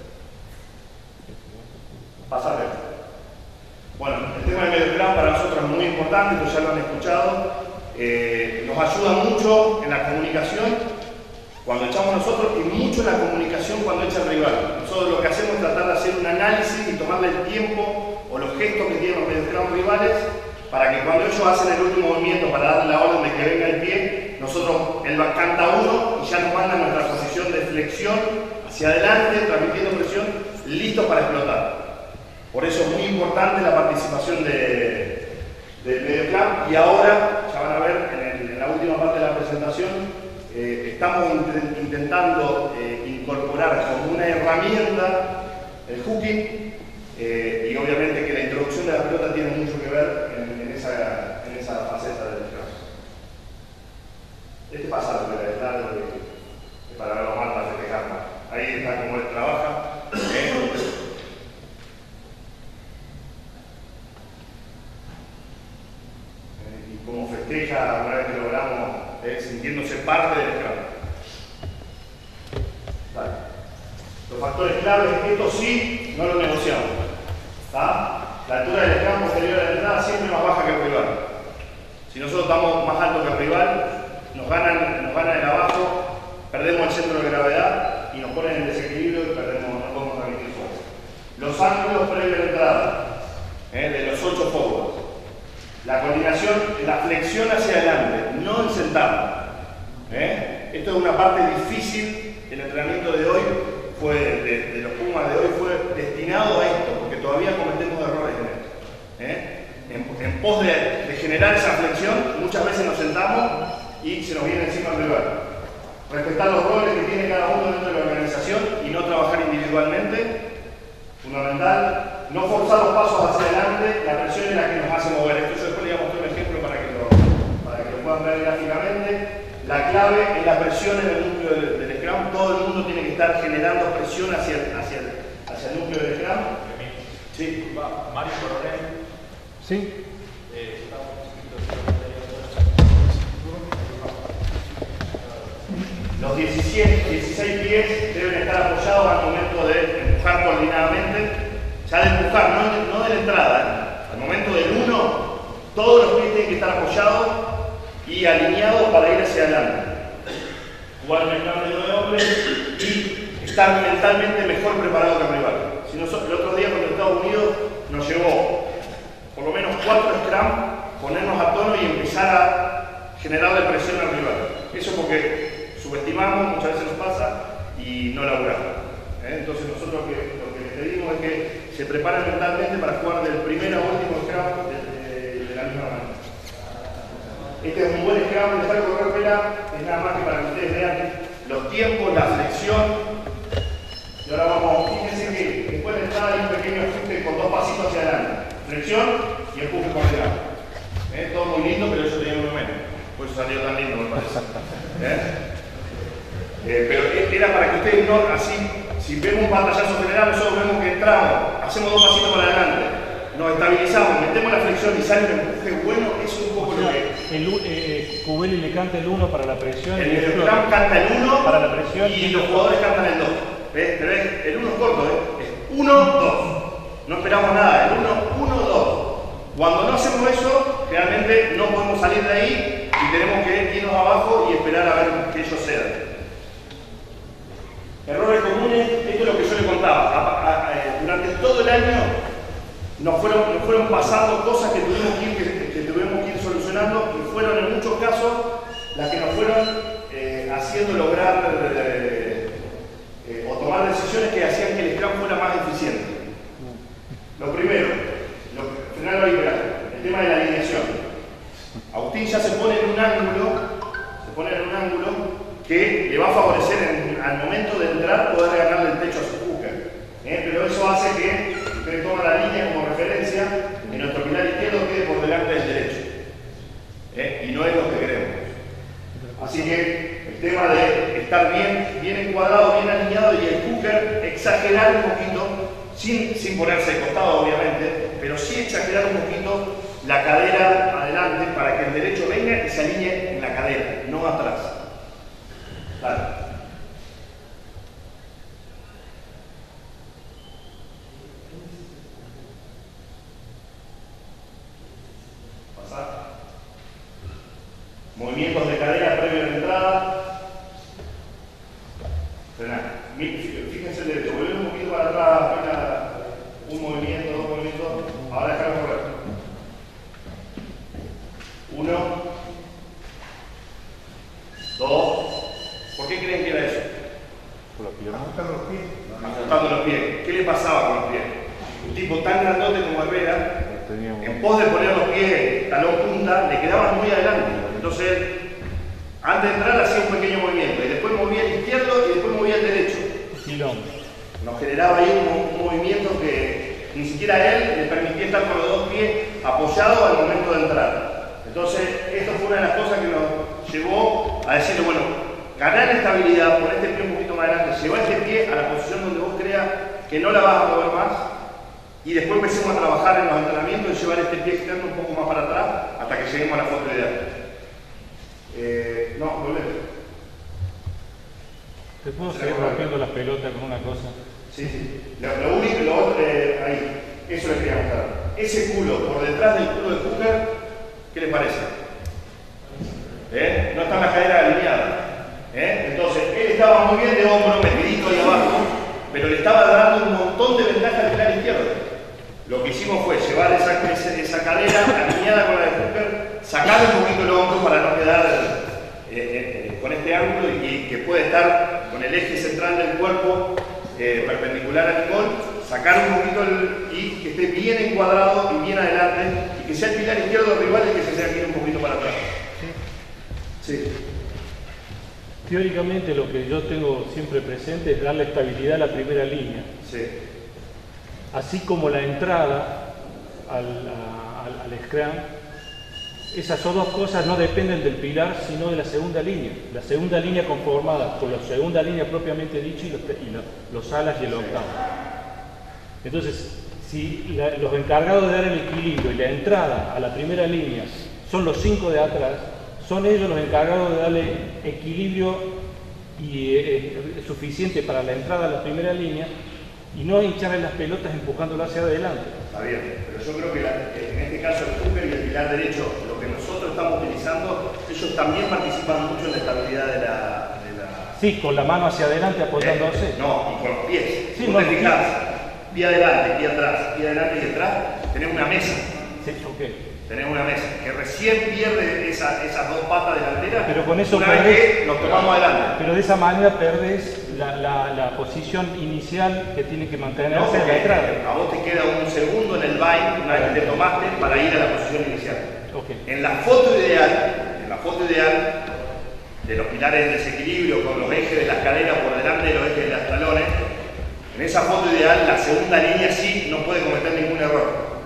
Pasate. Bueno, el tema del medio scrum para nosotros es muy importante, esto ya lo han escuchado. Eh, nos ayuda mucho en la comunicación cuando echamos nosotros y mucho en la comunicación cuando echa el rival. Nosotros lo que hacemos es tratar de hacer un análisis y tomarle el tiempo o los gestos que tienen los mediocrown rivales para que cuando ellos hacen el último movimiento para darle la orden de que venga el pie, nosotros, él canta uno y ya nos manda nuestra posición de flexión hacia adelante, transmitiendo presión, listos para explotar. Por eso es muy importante la participación de, del mediocrown y ahora, ya van a ver en, el, en la última parte de la presentación, Eh, estamos int intentando eh, incorporar como una herramienta el hooking eh, y obviamente que la introducción de la pelota tiene mucho que ver en, en, esa, en esa faceta del scrum. Este pasado es largo de, para verlo más, para festejar más. Ahí está como él trabaja. ¿eh? Y como festeja una vez que logramos Eh, sintiéndose parte del scrum. Vale. Los factores claves, esto sí, no lo negociamos. ¿Tá? La altura del scrum posterior a la entrada siempre más baja que el rival. Si nosotros estamos más altos que el rival, nos ganan, nos ganan el abajo, perdemos el centro de gravedad y nos ponen en desequilibrio y perdemos, no podemos transmitir fuerza. Los ángulos previos a la entrada, ¿eh? de los ocho forwards. La coordinación, la flexión hacia adelante, no el sentado. ¿Eh? Esto es una parte difícil. El entrenamiento de hoy, fue, de, de los Pumas de hoy, fue destinado a esto, porque todavía cometemos errores en esto. ¿Eh? En, en pos de, de generar esa flexión, muchas veces nos sentamos y se nos viene encima el rival. Respetar los roles que tiene cada uno dentro de la organización y no trabajar individualmente. Fundamental. No forzar los pasos hacia adelante, la presión es la que nos hace mover. Esto yo después le voy a mostrar un ejemplo para que lo, para que lo puedan ver gráficamente. La clave es la presión en el núcleo del, del scrum. Todo el mundo tiene que estar generando presión hacia, hacia, el, hacia el núcleo del scrum. Sí. Mario Coronel. Sí. Eh, Los diecisiete, dieciséis pies deben estar apoyados al momento de empujar coordinadamente. Ya de empujar, no, no de la entrada. ¿eh? Al momento del uno, todos los pies tienen que estar apoyados y alineados para ir hacia adelante. Jugar en el plan de nueve hombres y estar mentalmente mejor preparado que el rival. Si nosotros, el otro día contra Estados Unidos nos llevó por lo menos cuatro scrum, ponernos a tono y empezar a generarle presión al rival. Eso porque subestimamos, muchas veces nos pasa y no laburamos. ¿eh? Entonces nosotros lo que, lo que les pedimos es que se preparen mentalmente para jugar del primer a último scrum de, de, de la misma manera. Este es un buen scrum, les traigo correr pela, es nada más que para que ustedes vean los tiempos, la flexión. Y ahora vamos, fíjense que después de entrada hay un pequeño ajuste con dos pasitos hacia adelante. Flexión y empuje por delante. ¿eh? Todo muy lindo, pero eso tenía uno menos. Por eso salió tan lindo, me parece. ¿eh? Eh, pero era para que ustedes no, así, si vemos un pantallazo general, nosotros vemos que entramos, hacemos dos pasitos para adelante, nos estabilizamos, metemos la flexión y sale un empuje bueno, eso es un poco lo que... El, eh, Cubeli le canta el uno para la presión. El mediocrown canta el uno para la presión y los jugadores cantan el dos. ¿Ves? Pero es, el uno es corto, ¿eh? Es uno, dos. No esperamos nada, el uno, uno, dos. Cuando no hacemos eso, realmente no podemos salir de ahí y tenemos que irnos abajo y esperar a ver que ellos cedan. Errores comunes, esto es lo que yo le contaba. A, a, a, durante todo el año nos fueron, nos fueron pasando cosas que tuvimos que, ir, que, que tuvimos que ir solucionando y fueron en muchos casos las que nos fueron eh, haciendo lograr eh, eh, o tomar decisiones que hacían que el scrum fuera más eficiente. Lo primero, lo, frenarlo liberal, el tema de la alineación. Agustín ya se pone en un ángulo, se pone en un ángulo que le va a favorecer en, al momento de entrar poder ganarle el techo a su hooker. ¿eh? Pero eso hace que usted toma la línea como referencia y nuestro pilar izquierdo quede por delante del derecho. ¿eh? Y no es lo que queremos. Así que el tema de estar bien, bien encuadrado, bien alineado y el hooker exagerar un poquito sin, sin ponerse de costado obviamente, pero sí exagerar un poquito la cadera adelante para que el derecho venga y se alinee en la cadera, no atrás. Dale. Movimientos de cadera previo a la entrada. Frenar. Fíjense el derecho. Volver un poquito para atrás. Apenas un movimiento, dos movimientos. Ahora dejarlo correr. Uno. Dos. ¿Por qué creen que era eso? Por la pierna. Ajustando los pies. Ajustando los pies. ¿Qué le pasaba con los pies? Un tipo tan grandote como Herrera, en pos de poner los pies talón punta, le quedaban muy adelante. Entonces, antes de entrar hacía un pequeño movimiento y después movía el izquierdo y después movía el derecho. Pilón. Nos generaba ahí un, un movimiento que ni siquiera a él le permitía estar con los dos pies apoyados al momento de entrar. Entonces, esto fue una de las cosas que nos llevó a decirle, bueno, ganar estabilidad, poner este pie un poquito más adelante, llevar este pie a la posición donde vos creas que no la vas a mover más. Y después empecemos a trabajar en los entrenamientos y llevar este pie externo un poco más para atrás hasta que lleguemos a la foto ideal. Eh, no, volver. ¿Te puedo seguir rompiendo las pelotas con una cosa? Sí, sí. Lo, lo único, lo otro, eh, ahí, eso les quería mostrar. Ese culo por detrás del culo de Hooker, ¿qué les parece? ¿Eh? No está en la cadera alineada. ¿Eh? Entonces, él estaba muy bien de hombro, metidito ahí abajo, pero le estaba dando un montón de ventaja al pilar izquierdo. Lo que hicimos fue llevar esa, esa, esa cadera alineada con la de Hooker, sacarle un poquito el hombro para no quedar eh, eh, con este ángulo y, y que puede estar con el eje central del cuerpo eh, perpendicular al gol, sacar un poquito el, y que esté bien encuadrado y bien adelante y que sea el pilar izquierdo rival el que se tenga que ir un poquito para atrás. Sí. Sí. Teóricamente lo que yo tengo siempre presente es darle estabilidad a la primera línea. Sí. Así como la entrada al, a, al, al scrum, esas son dos cosas no dependen del pilar, sino de la segunda línea. La segunda línea conformada por la segunda línea propiamente dicho y los, y los, los alas y el octavo. Entonces, si la, los encargados de dar el equilibrio y la entrada a la primera línea son los cinco de atrás, son ellos los encargados de darle equilibrio y, eh, suficiente para la entrada a la primera línea y no hincharle las pelotas empujándolo hacia adelante. Está bien, pero yo creo que la, en este caso el Hooker y el pilar derecho, lo que nosotros estamos utilizando, ellos también participan mucho en la estabilidad de la... De la... Sí, con la mano hacia adelante apoyándose. Eh, no, y con los pies. Sí, Vos no, te los fijás, pie adelante, pie atrás, pie adelante y atrás, tenés una mesa. Sí, ok. Tenemos una mesa que recién pierde esa, esas dos patas delanteras. Pero con eso una perdés, vez que nos tomamos adelante. Pero de esa manera perdés la, la, la posición inicial que tiene que mantenerse No, en la entrada. a vos te queda un segundo en el bind, una vez que te tomaste, para ir a la posición inicial. Okay. En la foto ideal, en la foto ideal de los pilares de desequilibrio con los ejes de las caderas por delante de los ejes de los talones, en esa foto ideal la segunda línea sí no puede cometer ningún error.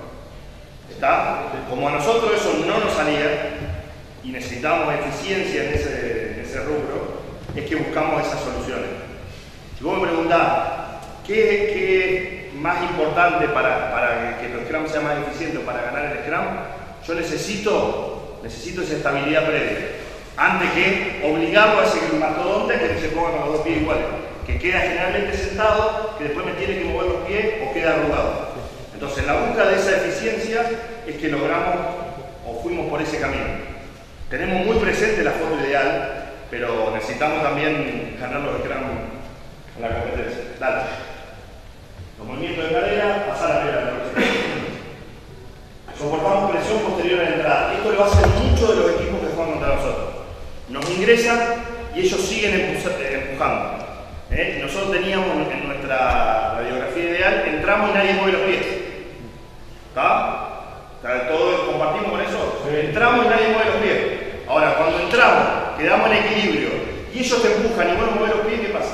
¿Está? Como a nosotros eso no nos salía y necesitábamos eficiencia en ese, en ese rubro, es que buscamos esas soluciones. Si vos me preguntás, ¿qué, qué es más importante para, para que el Scrum sea más eficiente o para ganar el Scrum? Yo necesito, necesito esa estabilidad previa. Antes que obligarlo a ese mastodonte a que se ponga con los dos pies iguales, que queda generalmente sentado, que después me tiene que mover los pies o queda arrugado. Entonces, la búsqueda de esa eficiencia es que logramos o fuimos por ese camino. Tenemos muy presente la foto ideal, pero necesitamos también ganar los Scrum en la competencia. Dale. Los movimientos de cadera, pasar a la velocidad. Soportamos presión posterior a la entrada. Esto lo hacen muchos de los equipos que juegan contra nosotros. Nos ingresan y ellos siguen empujando. ¿Eh? Y nosotros teníamos en nuestra radiografía ideal, entramos y nadie mueve los pies. ¿Está? ¿Todos compartimos con eso? Sí. Entramos y nadie mueve los pies. Ahora, cuando entramos, quedamos en equilibrio y ellos te empujan y vos no mueves los pies, ¿qué pasa?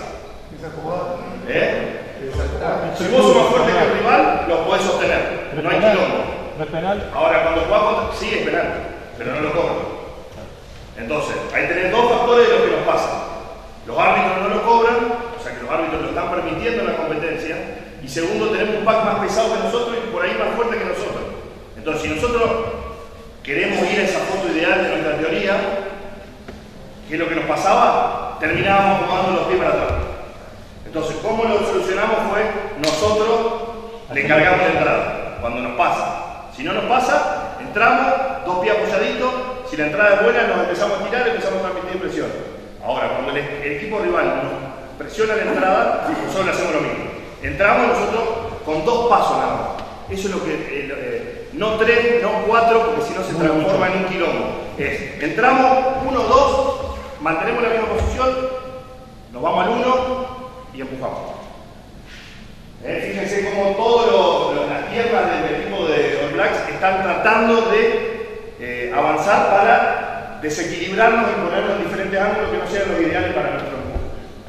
¿Eh? Si vos sos más fuerte que el rival, los podés sostener. No hay quilombo. ¿No es penal? Ahora, cuando jugamos, sí es penal, pero no lo cobran. Entonces, ahí tenés dos factores de lo que nos pasa. Los árbitros no lo cobran, o sea que los árbitros lo están permitiendo en la competencia, Y segundo, tenemos un pack más pesado que nosotros y por ahí más fuerte que nosotros. Entonces, si nosotros queremos ir a esa foto ideal de nuestra teoría, ¿qué es lo que nos pasaba? Terminábamos acomodando los pies para atrás. Entonces, ¿cómo lo solucionamos? Fue nosotros le cargamos la entrada cuando nos pasa. Si no nos pasa, entramos, dos pies apoyaditos. Si la entrada es buena, nos empezamos a tirar y empezamos a transmitir presión. Ahora, cuando el, el equipo rival nos presiona la entrada, nosotros le hacemos lo mismo. Entramos nosotros con dos pasos nada más. Eso es lo que, eh, eh, no tres, no cuatro, porque si no se transforma en un quilombo. Es, entramos, uno, dos, mantenemos la misma posición, nos vamos al uno y empujamos. Eh, fíjense cómo todas las piernas del equipo de All Blacks están tratando de eh, avanzar para desequilibrarnos y ponernos en diferentes ángulos que no sean los ideales para nuestro empuje.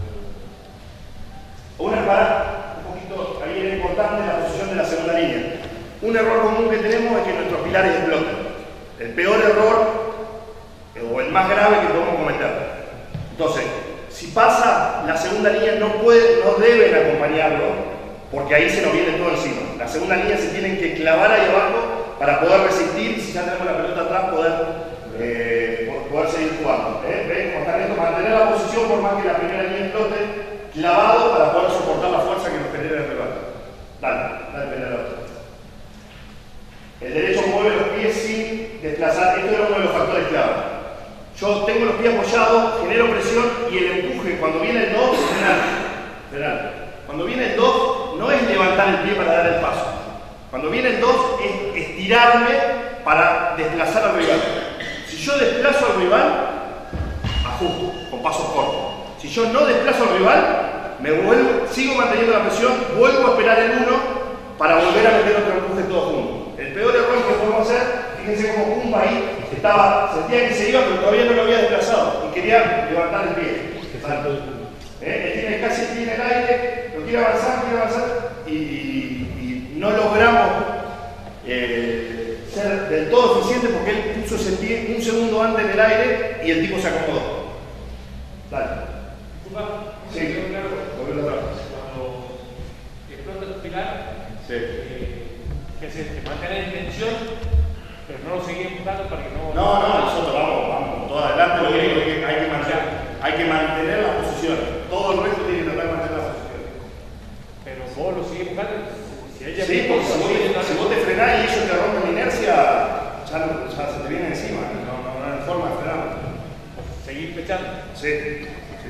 Una para, un poquito, ahí era importante la posición de la segunda línea. Un error común que tenemos es que nuestros pilares explotan. El peor error, o el más grave que podemos cometer. Entonces, si pasa, la segunda línea no puede, no deben acompañarlo, porque ahí se nos viene todo encima. La segunda línea se tienen que clavar ahí abajo para poder resistir y si ya tenemos la pelota atrás poder, eh, poder seguir jugando. ¿Eh? ¿Ven? Como están esto, mantener la posición por más que la primera línea explote, clavado para poder soportar la fuerza que nos genera el rival. Dale, dale, dale, dale. El derecho mueve los pies sin desplazar. Esto era uno de los factores clave. Yo tengo los pies apoyados, genero presión y el empuje cuando viene el dos, frenar. Frenar. Cuando viene el dos, no es levantar el pie para dar el paso. Cuando viene el dos, es estirarme para desplazar al rival. Si yo desplazo al rival, ajusto con pasos cortos. Si yo no desplazo al rival, me vuelvo, sigo manteniendo la presión, vuelvo a esperar el uno para volver a meter otro empuje todos juntos. El peor error que podemos hacer, fíjense como Pumba ahí estaba, sentía que se iba, pero todavía no lo había desplazado y quería levantar el pie. ¿Eh? Él tiene, casi tiene el aire, lo quiere avanzar, quiere avanzar y, y, y no logramos eh, ser del todo eficientes porque él puso ese pie un segundo antes del aire y el tipo se acomodó. Dale. Sí, claro. volviendo atrás. Cuando explota tu pilar, sí. eh, que se te mantiene en tensión, pero no lo seguís empujando para que no... No, no, nosotros vamos, vamos con todo adelante, lo único que hay que mantener, hay que mantener las posiciones. Todo el resto tiene que tratar de mantener las posiciones. Pero vos lo seguís empujando, si ella Sí, porque si vos, te, si vos te frenás y ellos te rompen la inercia, ya, no, ya se te viene encima, no, no, no hay forma de frenar. seguir pechando. Sí, sí.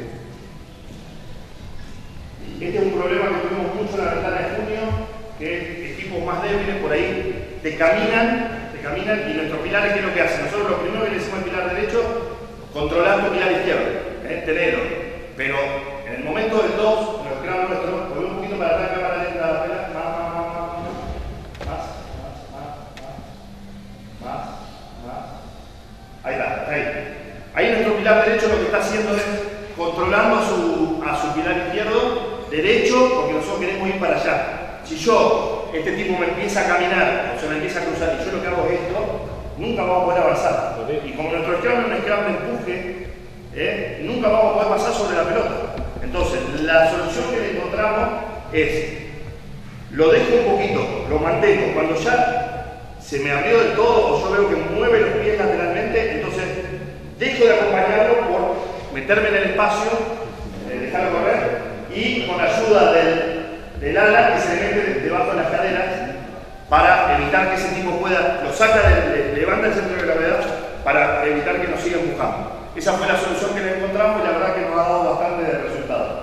Este es un problema que tuvimos mucho en la ventana de junio, que equipos más débiles por ahí te caminan, te caminan y nuestros pilares, ¿qué es lo que hacen? Nosotros lo primero que le decimos al pilar derecho, controlar tu pilar izquierdo, ¿eh? Tenerlo. Pero en el momento del dos, en los grados nuestros, volvemos un poquito para atrás, cámara lenta, la pela, más, más, más, más, más, más, más, más, más. Ahí está, ahí. Ahí nuestro pilar derecho lo que está haciendo es controlando a su, a su pilar izquierdo derecho, porque nosotros queremos ir para allá. Si yo, este tipo me empieza a caminar, o se me empieza a cruzar, y yo lo que hago es esto, nunca vamos a poder avanzar. Y como nuestro scrum es un scrum de empuje, ¿eh? nunca vamos a poder pasar sobre la pelota. Entonces, la solución que le encontramos es, lo dejo un poquito, lo mantengo. Cuando ya se me abrió del todo, o yo veo que mueve los pies lateralmente, entonces dejo de acompañarlo por meterme en el espacio, eh, dejarlo correr, y con la ayuda del del ala que se le mete debajo de las caderas para evitar que ese tipo pueda, lo saca, de, le levanta el centro de gravedad para evitar que nos siga empujando. Esa fue la solución que le encontramos y la verdad que nos ha dado bastante de resultado.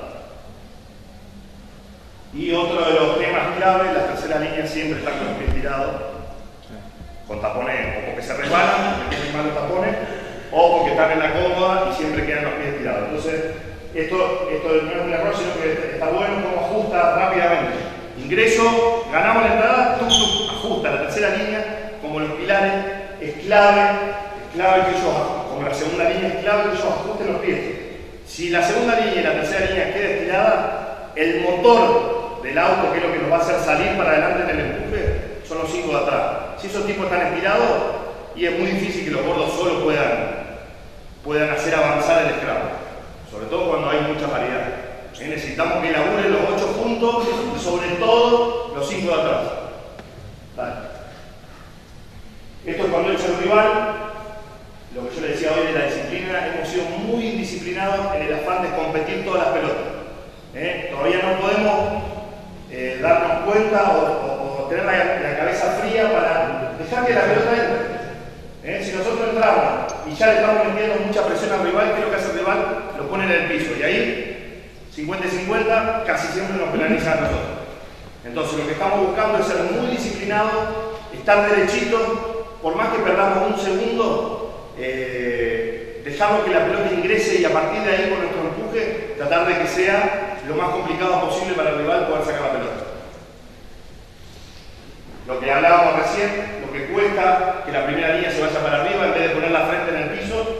Y otro de los temas clave, la tercera línea siempre está con los pies tirados, con tapones, o porque se resbalan, porque tienen malos tapones, o porque están en la cómoda y siempre quedan los pies tirados. Entonces, Esto, esto no es un error, sino que está bueno cómo ajusta rápidamente. Ingreso, ganamos la entrada, tuk, tuk, ajusta la tercera línea, como los pilares, es clave, es clave que ellos, como la segunda línea, es clave que ellos ajusten los pies. Si la segunda línea y la tercera línea queda estirada, el motor del auto, que es lo que nos va a hacer salir para adelante en el empuje, son los cinco de atrás. Si esos tipos están estirados, y es muy difícil que los gordos solo puedan, puedan hacer avanzar el scrum. Sobre todo cuando hay mucha variedad. ¿Eh? Necesitamos que laburen los ocho puntos y sobre todo los cinco de atrás. Dale. Esto es cuando echa el rival. Lo que yo le decía hoy de la disciplina, hemos sido muy indisciplinados en el afán de competir todas las pelotas. ¿Eh? Todavía no podemos eh, darnos cuenta o, o, o tener la, la cabeza fría para dejar que la pelota entre. ¿Eh? Si nosotros entramos y ya le estamos metiendo mucha presión al rival, ¿qué es lo que hace el rival? Lo pone en el piso. Y ahí, cincuenta y cincuenta, casi siempre nos penaliza a nosotros. Entonces lo que estamos buscando es ser muy disciplinados, estar derechitos, por más que perdamos un segundo, eh, dejamos que la pelota ingrese y a partir de ahí con nuestro empuje tratar de que sea lo más complicado posible para el rival poder sacar la pelota. Lo que hablábamos recién, lo que cuesta que la primera línea se vaya para arriba en vez de poner la frente en el piso.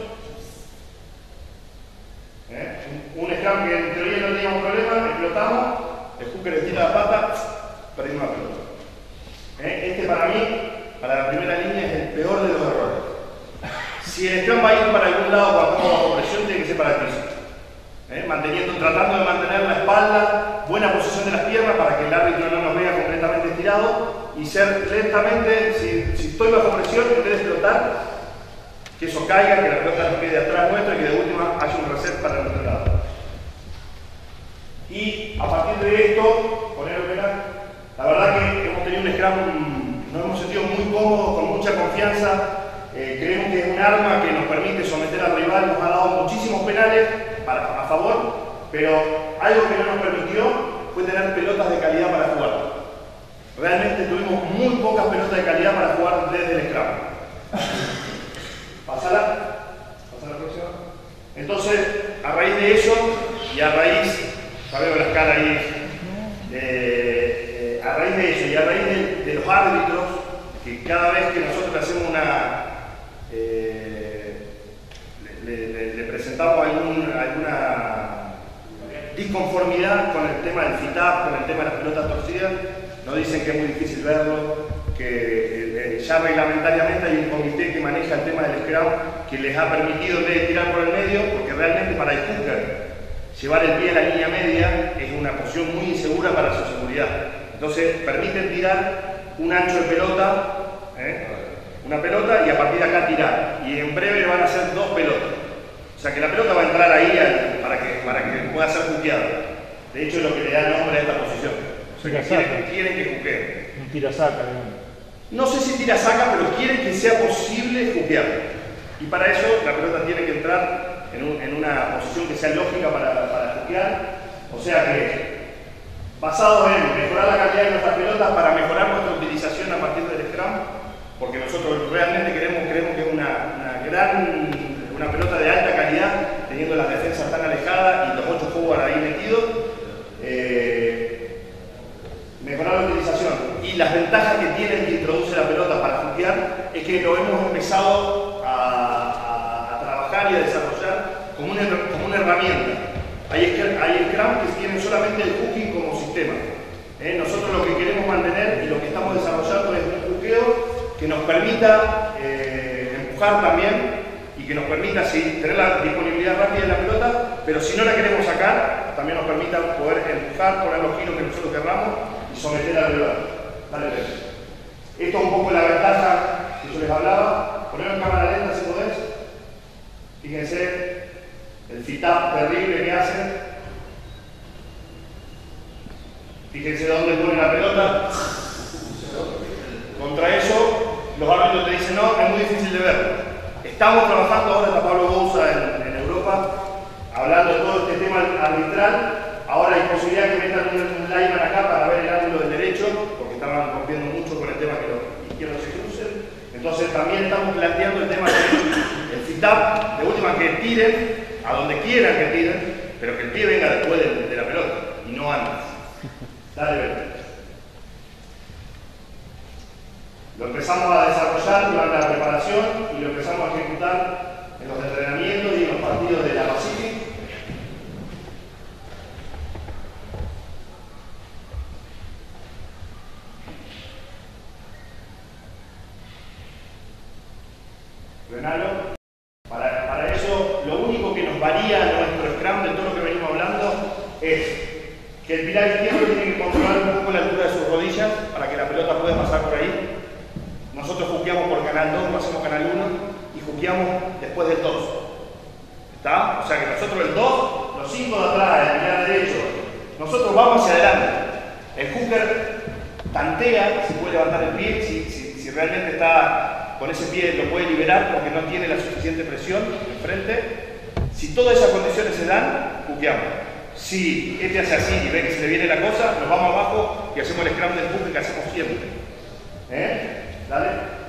¿Eh? Un scrum que en teoría no teníamos problema, explotamos, el hooker estira la pata, perdimos la pelota. ¿Eh? Este para mí, para la primera línea, es el peor de los errores. Si el scrum va a ir para algún lado cuando estamos bajo presión, tiene que ser para el piso. ¿Eh? Manteniendo, tratando de mantener la espalda, buena posición de las piernas para que el árbitro no nos vea completamente estirado y ser lentamente, si, si estoy bajo presión, en vez de explotar, que eso caiga, que la pelota no quede atrás nuestro y que de última haya un reset para nuestro lado. Y a partir de esto, poner la verdad que hemos tenido un scrum, nos hemos sentido muy cómodos, con mucha confianza. Eh, creemos que es un arma que nos permite someter al rival, nos ha dado muchísimos penales para, a favor, pero algo que no nos permitió fue tener pelotas de calidad para jugar. Realmente tuvimos muy pocas pelotas de calidad para jugar desde el scrum. Pasala, pasa la próxima. Entonces, a raíz de eso, y a raíz, ya veo la escala ahí, eh, eh, a raíz de eso y a raíz de, de los árbitros, que cada vez que nosotros hacemos una Eh, le, le, le presentamos algún, alguna disconformidad con el tema del fit up, con el tema de las pelotas torcidas, nos dicen que es muy difícil verlo, que eh, ya reglamentariamente hay un comité que maneja el tema del scrum que les ha permitido en vez de tirar por el medio, porque realmente para el hooker llevar el pie a la línea media es una posición muy insegura para su seguridad. Entonces permiten tirar un ancho de pelota, ¿eh? una pelota y a partir de acá tirar. Y en breve van a ser dos pelotas. O sea que la pelota va a entrar ahí al, para, que, para que pueda ser juqueada. De hecho es lo que le da nombre a esta posición. O sea que quieren, quieren que juqueen. Un tira-saca, digamos. No sé si tira-saca, pero quieren que sea posible juquear. Y para eso la pelota tiene que entrar en, un, en una posición que sea lógica para, para juquear. O sea que, basado en mejorar la calidad de nuestras pelotas para mejorar nuestra utilización a partir del scrum, porque nosotros realmente queremos, creemos que es una, una gran, una pelota de alta calidad, teniendo las defensas tan alejadas y los ocho forward ahí metidos, eh, mejorar la utilización. Y las ventajas que tiene que introduce la pelota para juquear es que lo hemos empezado a, a, a trabajar y a desarrollar como una, como una herramienta. Hay, hay scrum que tienen solamente el hooking como sistema. Eh, nosotros lo que queremos mantener y lo que estamos desarrollando es un juqueo que nos permita eh, empujar también y que nos permita sí, tener la disponibilidad rápida de la pelota, pero si no la queremos sacar, también nos permita poder empujar, poner los giros que nosotros querramos y someter al rival. Dale, dale. Esto es un poco la ventaja que yo les hablaba. Poner en cámara lenta si podés. Fíjense el fit up terrible que hacen. Fíjense dónde pone la pelota. Contra eso, los árbitros te dicen, no, es muy difícil de ver. Estamos trabajando ahora, está Pablo Bouza en, en Europa, hablando de todo este tema arbitral. Ahora hay posibilidad que metan un lineman acá para ver el ángulo del derecho, porque estaban rompiendo mucho con el tema que los izquierdos se crucen. Entonces también estamos planteando el tema del fit up, de última que tiren, a donde quieran que tiren, pero que el pie venga después de, de la pelota, y no antes. Dale, ver. Lo empezamos a desarrollar durante la preparación y lo empezamos a ejecutar en los entrenamientos y en los partidos de la Pacific. Frenalo. Para, para eso, lo único que nos varía nuestro scrum de todo lo que venimos hablando es nosotros el dos, los cinco de atrás, el pilar derecho, nosotros vamos hacia adelante. El hooker tantea si puede levantar el pie, si, si, si realmente está con ese pie lo puede liberar porque no tiene la suficiente presión enfrente. Si todas esas condiciones se dan, hookeamos. Si este hace así y ve que se le viene la cosa, nos vamos abajo y hacemos el scrum del hooker que hacemos siempre. ¿Eh? Dale.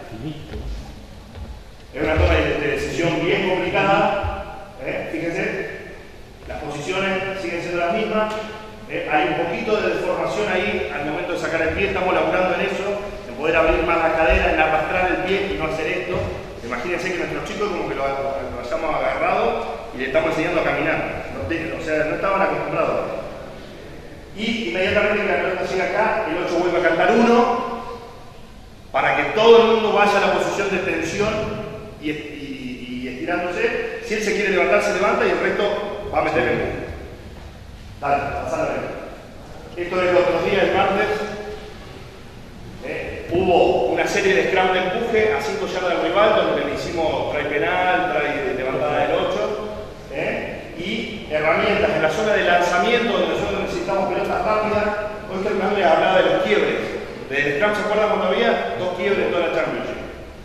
Es una toma de decisión bien complicada. ¿Eh? Fíjense, las posiciones siguen siendo las mismas. ¿Eh? Hay un poquito de deformación ahí al momento de sacar el pie. Estamos laburando en eso, en poder abrir más la cadera, en arrastrar el pie y no hacer esto. Imagínense que nuestros chicos como que lo, lo hayamos agarrado y le estamos enseñando a caminar. No te, o sea, no estaban acostumbrados. Y inmediatamente que la pelota llega acá, el ocho vuelve a cantar uno para que todo el mundo vaya a la posición de tensión y, y, y estirándose. Si él se quiere levantar, se levanta y el resto va a meter el mundo. Dale, pasala bien. Esto es los otros días, el martes. Eh, hubo una serie de scrum de empuje a cinco yardas del rival, donde le hicimos try penal, try levantada del ocho. Eh, y herramientas en la zona de lanzamiento, donde nosotros necesitamos pelotas rápidas. Hoy que el les hablaba de los quiebres. De scrum, ¿se acuerdan cuando había dos quiebres en toda la championship?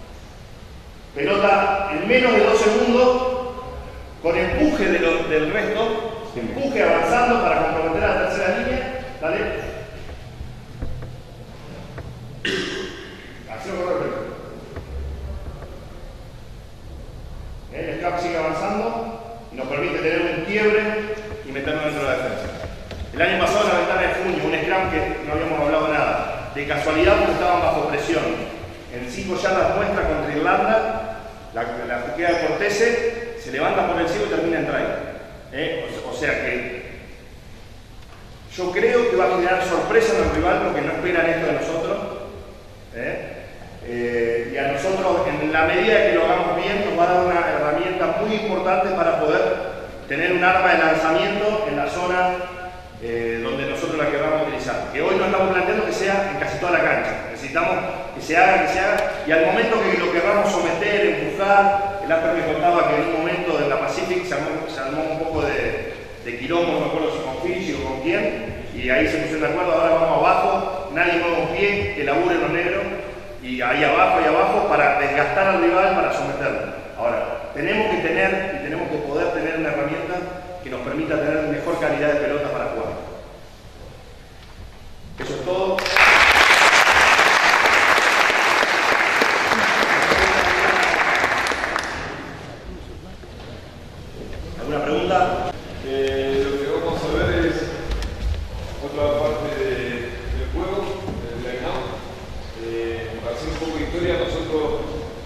Pelota en menos de dos segundos, con empuje de lo, del resto. Empuje avanzando para comprometer a la tercera línea. Dale. Acción correcta. El scrum sigue avanzando y nos permite tener un quiebre y meternos dentro de la defensa. El año pasado, en la ventana de junio, un scrum que no habíamos hablado nada. De casualidad, porque estaban bajo presión. En cinco yardas muestra contra Irlanda, la, la juquea de Cortese, se levanta por el cielo y termina en try. ¿Eh? O, o sea que yo creo que va a generar sorpresa en el rival porque no esperan esto de nosotros. ¿Eh? Eh, y a nosotros, en la medida que lo hagamos bien, nos va a dar una herramienta muy importante para poder tener un arma de lanzamiento en la zona eh, donde nosotros la queramos utilizar. Que hoy no estamos planteando que sea en casi toda la cancha. Necesitamos que se haga, que se haga, y al momento que lo queramos someter, empujar. El Asper me contaba que en un momento de la Pacific se armó, se armó un poco de, de quilombo, no me acuerdo si con Fiji o con quién, y ahí se pusieron de acuerdo, ahora vamos abajo, nadie mueve un pie, que labure los negros, y ahí abajo, ahí abajo, para desgastar al rival, para someterlo. Ahora, tenemos que tener, y tenemos que poder tener una herramienta que nos permita tener mejor calidad de pelota para jugar. Eso es todo. ¿Alguna pregunta? Eh, lo que vamos a ver es otra parte de, del juego, del line-out. Eh, para hacer un poco de historia, nosotros,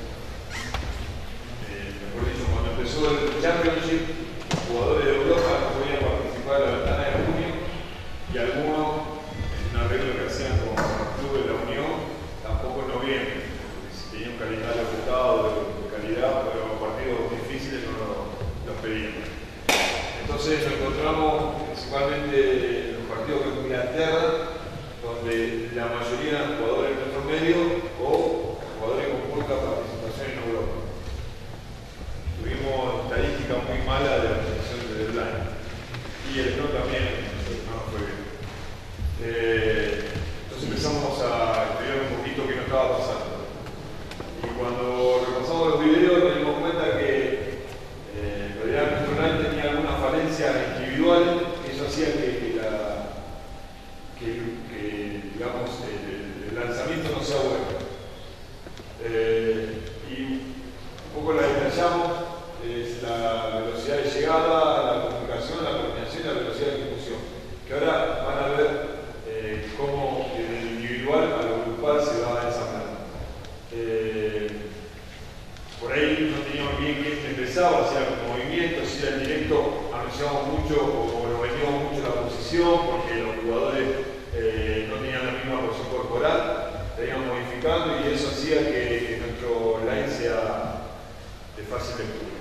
eh, mejor dicho, cuando empezó el Championship, jugadores de Europa no podían participar en la ventana de junio y algunos, en un arreglo que hacían con el club de la Unión, tampoco en noviembre, porque si tenía un calendario ajustado de, de calidad, pero partidos difíciles no lo, los pedían. Entonces nos encontramos principalmente en los partidos con Inglaterra, donde la mayoría eran jugadores de nuestro medio o jugadores con poca participación en Europa. Tuvimos estadísticas muy malas de la posición de deadline. Y el no también no fue bien. Eh, entonces empezamos a estudiar un poquito qué nos estaba pasando. Y cuando repasamos los videos nos dimos cuenta que Eh, en realidad nuestro line tenía alguna falencia individual, eso hacía que, que, la, que, que digamos, el, el lanzamiento no sea bueno. Eh, y un poco la detallamos, es la velocidad de llegada, la comunicación, la coordinación y la velocidad de ejecución. Que ahora van a ver eh, cómo desde el individual a lo grupal se va ensamblando. Eh, Por ahí no teníamos bien que empezaba, hacía los movimientos, si era el directo, anunciamos mucho o nos vendíamos mucho la posición porque los jugadores eh, no tenían la misma posición corporal, la íbamos modificando y eso hacía que, que nuestro line sea de fácil lectura.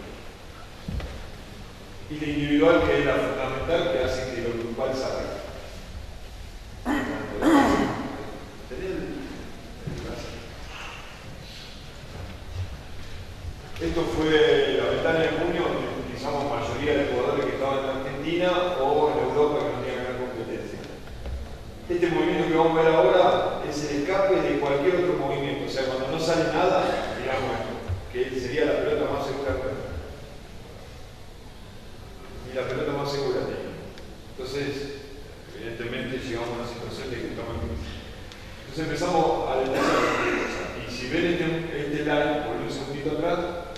Y la individual, que es la fundamental, que hace que lo grupal salga. Esto fue la ventana de junio, donde utilizamos mayoría de jugadores que estaban Entonces empezamos a detallar. Y si ven este, este line, volviendo un segundito atrás,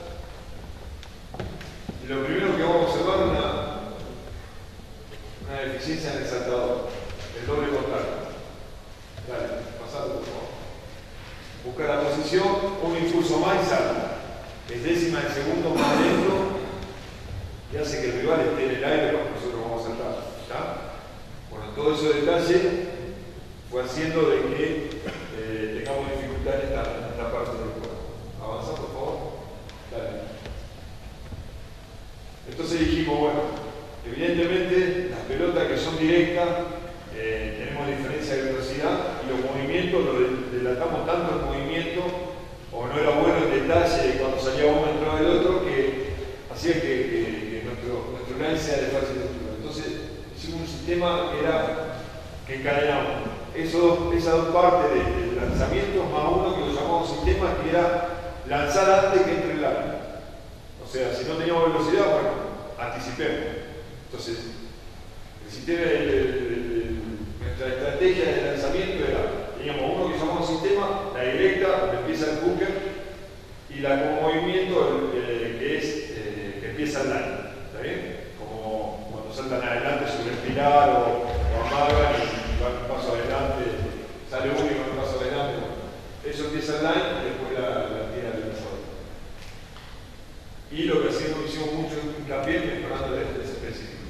lo primero que vamos a observar es una, una deficiencia en el saltador, el doble contacto. Dale, pasado por favor. Busca la posición, un impulso más y salta. Es décima de segundo más lento y hace que el rival esté en el aire cuando nosotros vamos a saltar. ¿Está? Bueno, todo ese detalle fue haciendo de que eh, tengamos dificultad en esta, en esta parte del juego. Avanza, por favor. Dale. Entonces dijimos, bueno, evidentemente las pelotas que son directas eh, tenemos diferencia de velocidad y los movimientos los delatamos tanto el movimiento o no era bueno el detalle cuando salía uno entraba el otro que hacía que, que, que nuestro, nuestro line sea de fácil lectura. Entonces hicimos un sistema que era que encadenamos Eso, esas dos partes de, de lanzamiento más uno que lo llamamos sistema que era lanzar antes que entre el aire. O sea, si no teníamos velocidad, bueno, anticipemos. Entonces, el sistema, el, el, el, nuestra estrategia de lanzamiento era, teníamos uno que llamamos sistema, la directa, donde empieza el hooker, y la como movimiento, eh, que es, eh, que empieza el line. ¿Está bien? Como cuando saltan adelante sobre el pilar o, o amagan y van un paso adelante, sale uno y va un paso adelante. Bueno, eso empieza el line y después la, la tira del lanzador. Y lo que hacemos, hicimos mucho hincapié mejorando el estrés específico.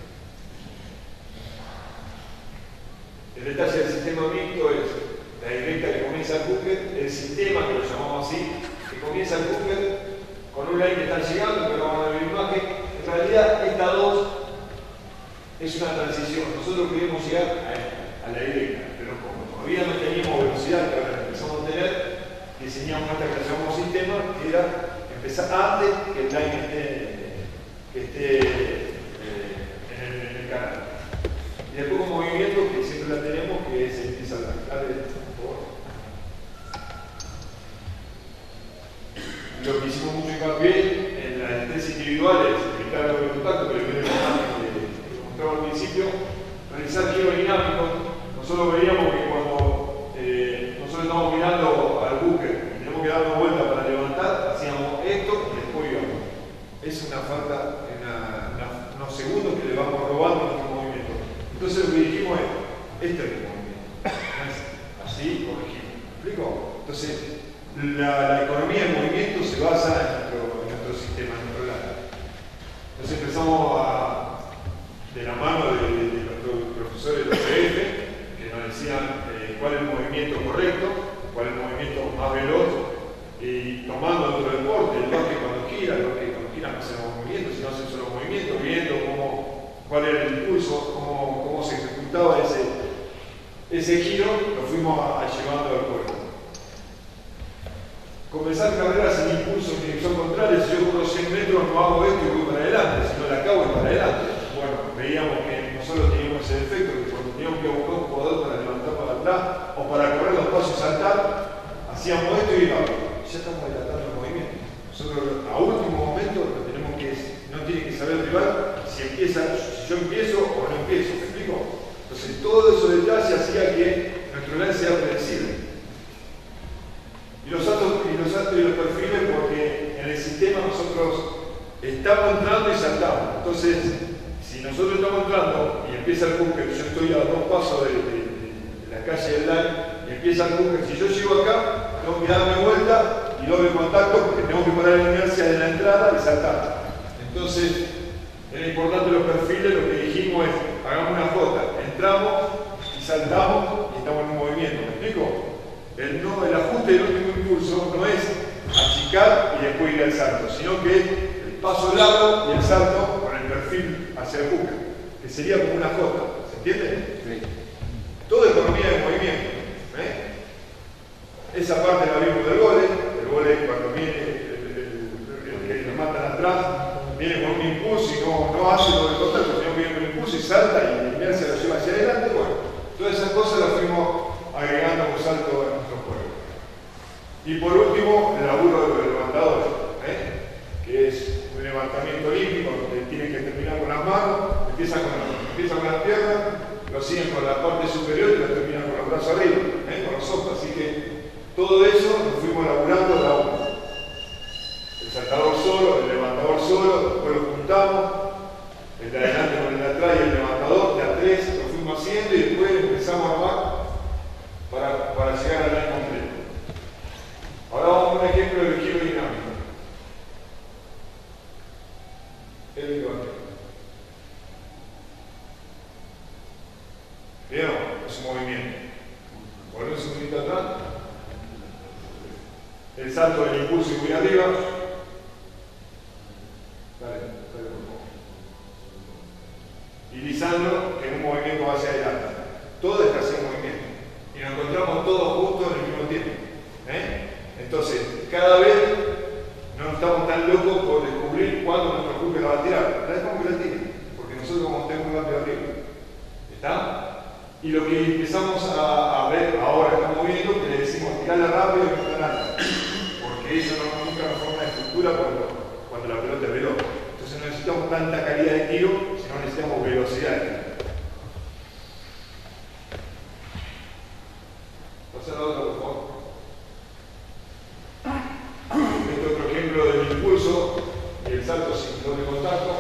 El detalle del sistema mixto es la directa que comienza el hooker, el sistema que lo llamamos así, que comienza el hooker con un line que están llegando, pero vamos a ver la imagen. En realidad, esta dos es una transición. Nosotros queríamos llegar a, a la directa, pero como todavía no teníamos velocidad, que ahora empezamos a tener, diseñamos esta que llamamos sistema, que era empezar antes que el line esté, que esté eh, en, el, en el canal. Y después un movimiento que siempre la tenemos, que es empieza a dale, por favor. Lo que hicimos mucho hincapié en las estrés individuales, evitar el contacto, pero el dinámico que mostraba al principio, realizar giros dinámicos. Nosotros veíamos que cuando eh, nosotros estamos mirando al buque y tenemos que darnos vuelta para levantar, hacíamos esto y después íbamos. Es una falta, una, una, unos segundos que le vamos robando nuestro movimiento. Entonces lo que dijimos es, este es el movimiento. Así corregimos. ¿Me explico? Entonces, la, la economía del movimiento se basa en nuestro, en nuestro sistema, en nuestro lado. Entonces empezamos a, de la mano de, de, de nuestros profesores de los P F, que nos decían eh, cuál es el movimiento correcto, cuál es el movimiento más veloz, y tomando otro deporte, el básquet cuando gira, el básquet cuando gira no hacemos movimientos, sino hacen solo movimientos, viendo cómo, cuál era el impulso, cómo, cómo se ejecutaba ese, ese giro, lo fuimos a, a llevando al cuerpo. Comenzar carreras sin impulso en dirección contraria, si yo corro cien metros no hago esto y voy para adelante, sino la acabo y para adelante. Bueno, veíamos que nosotros teníamos ese defecto, que cuando teníamos que buscar un jugador para levantar para atrás o para correr los pasos y saltar, hacíamos esto y íbamos. Ya estamos adelantando el movimiento. Nosotros a último momento lo tenemos que, no tiene que saber el rival si empieza, si yo empiezo o no empiezo, ¿me explico? Entonces todo eso detrás hacía que nuestro lance sea predecible. Y los altos y los altos y los perfiles porque en el sistema nosotros estamos entrando y saltamos. Entonces, si nosotros estamos entrando y empieza el búnker, yo estoy a dos pasos de, de, de la calle del line, y empieza el búnker, si yo llego acá, tengo que darme vuelta y doble contacto porque tengo que parar la inercia de la entrada y saltar. Entonces, era importante los perfiles, lo que dijimos es, hagamos una jota, entramos y saltamos y estamos en un movimiento, ¿me explico? El, no, el ajuste del último impulso no es achicar y después ir al salto, sino que el paso largo y el salto con el perfil hacia el buque, que sería como una jota, ¿se entiende? Sí. Toda economía de movimiento. ¿eh? Esa parte la vimos del vóley, el vóley cuando viene el, el, el, el que nos matan atrás, viene con un impulso y no, no hace lo del contacto, sino que viene con un impulso y salta y la inercia lo lleva hacia adelante. Bueno, todas esas cosas las fuimos agregando un salto a nuestro juego. Y por último, el laburo de los levantadores, ¿eh? que es un levantamiento olímpico donde tienen que terminar con las manos, empiezan con, la, empiezan con las piernas, lo siguen con la parte superior y lo terminan con los brazos arriba, ¿eh? con los ojos. Así que Todo eso lo fuimos laburando de a uno. El saltador solo, el levantador solo, después lo juntamos, el de adelante con el de atrás y el levantador, de a tres lo fuimos haciendo y después empezamos a armar para, para llegar al line completo. Ahora vamos a un ejemplo del giro dinámico. El lenguaje. ¿Vieron? Es un movimiento. Volvemos un poquito atrás. El salto del impulso y muy arriba. Dale, dale por favor. Y Lisandro, que en un movimiento va hacia adelante. Todo está haciendo movimiento. Y nos encontramos todos juntos en el mismo tiempo. ¿Eh? Entonces, cada vez no estamos tan locos por descubrir cuándo nuestro cuerpo la va a tirar. La dejamos que la tire, porque nosotros vamos a tener muy rápido arriba. ¿Está? Y lo que empezamos a, a ver ahora estamos viendo que le decimos tirarla rápido y no tan alta. Porque eso no, nunca nos forma una estructura cuando, cuando la pelota es veloz. Entonces no necesitamos tanta calidad de tiro, sino necesitamos velocidad de tiro. Pasa la otra, por favor. Este otro ejemplo del impulso y el salto sin doble contacto.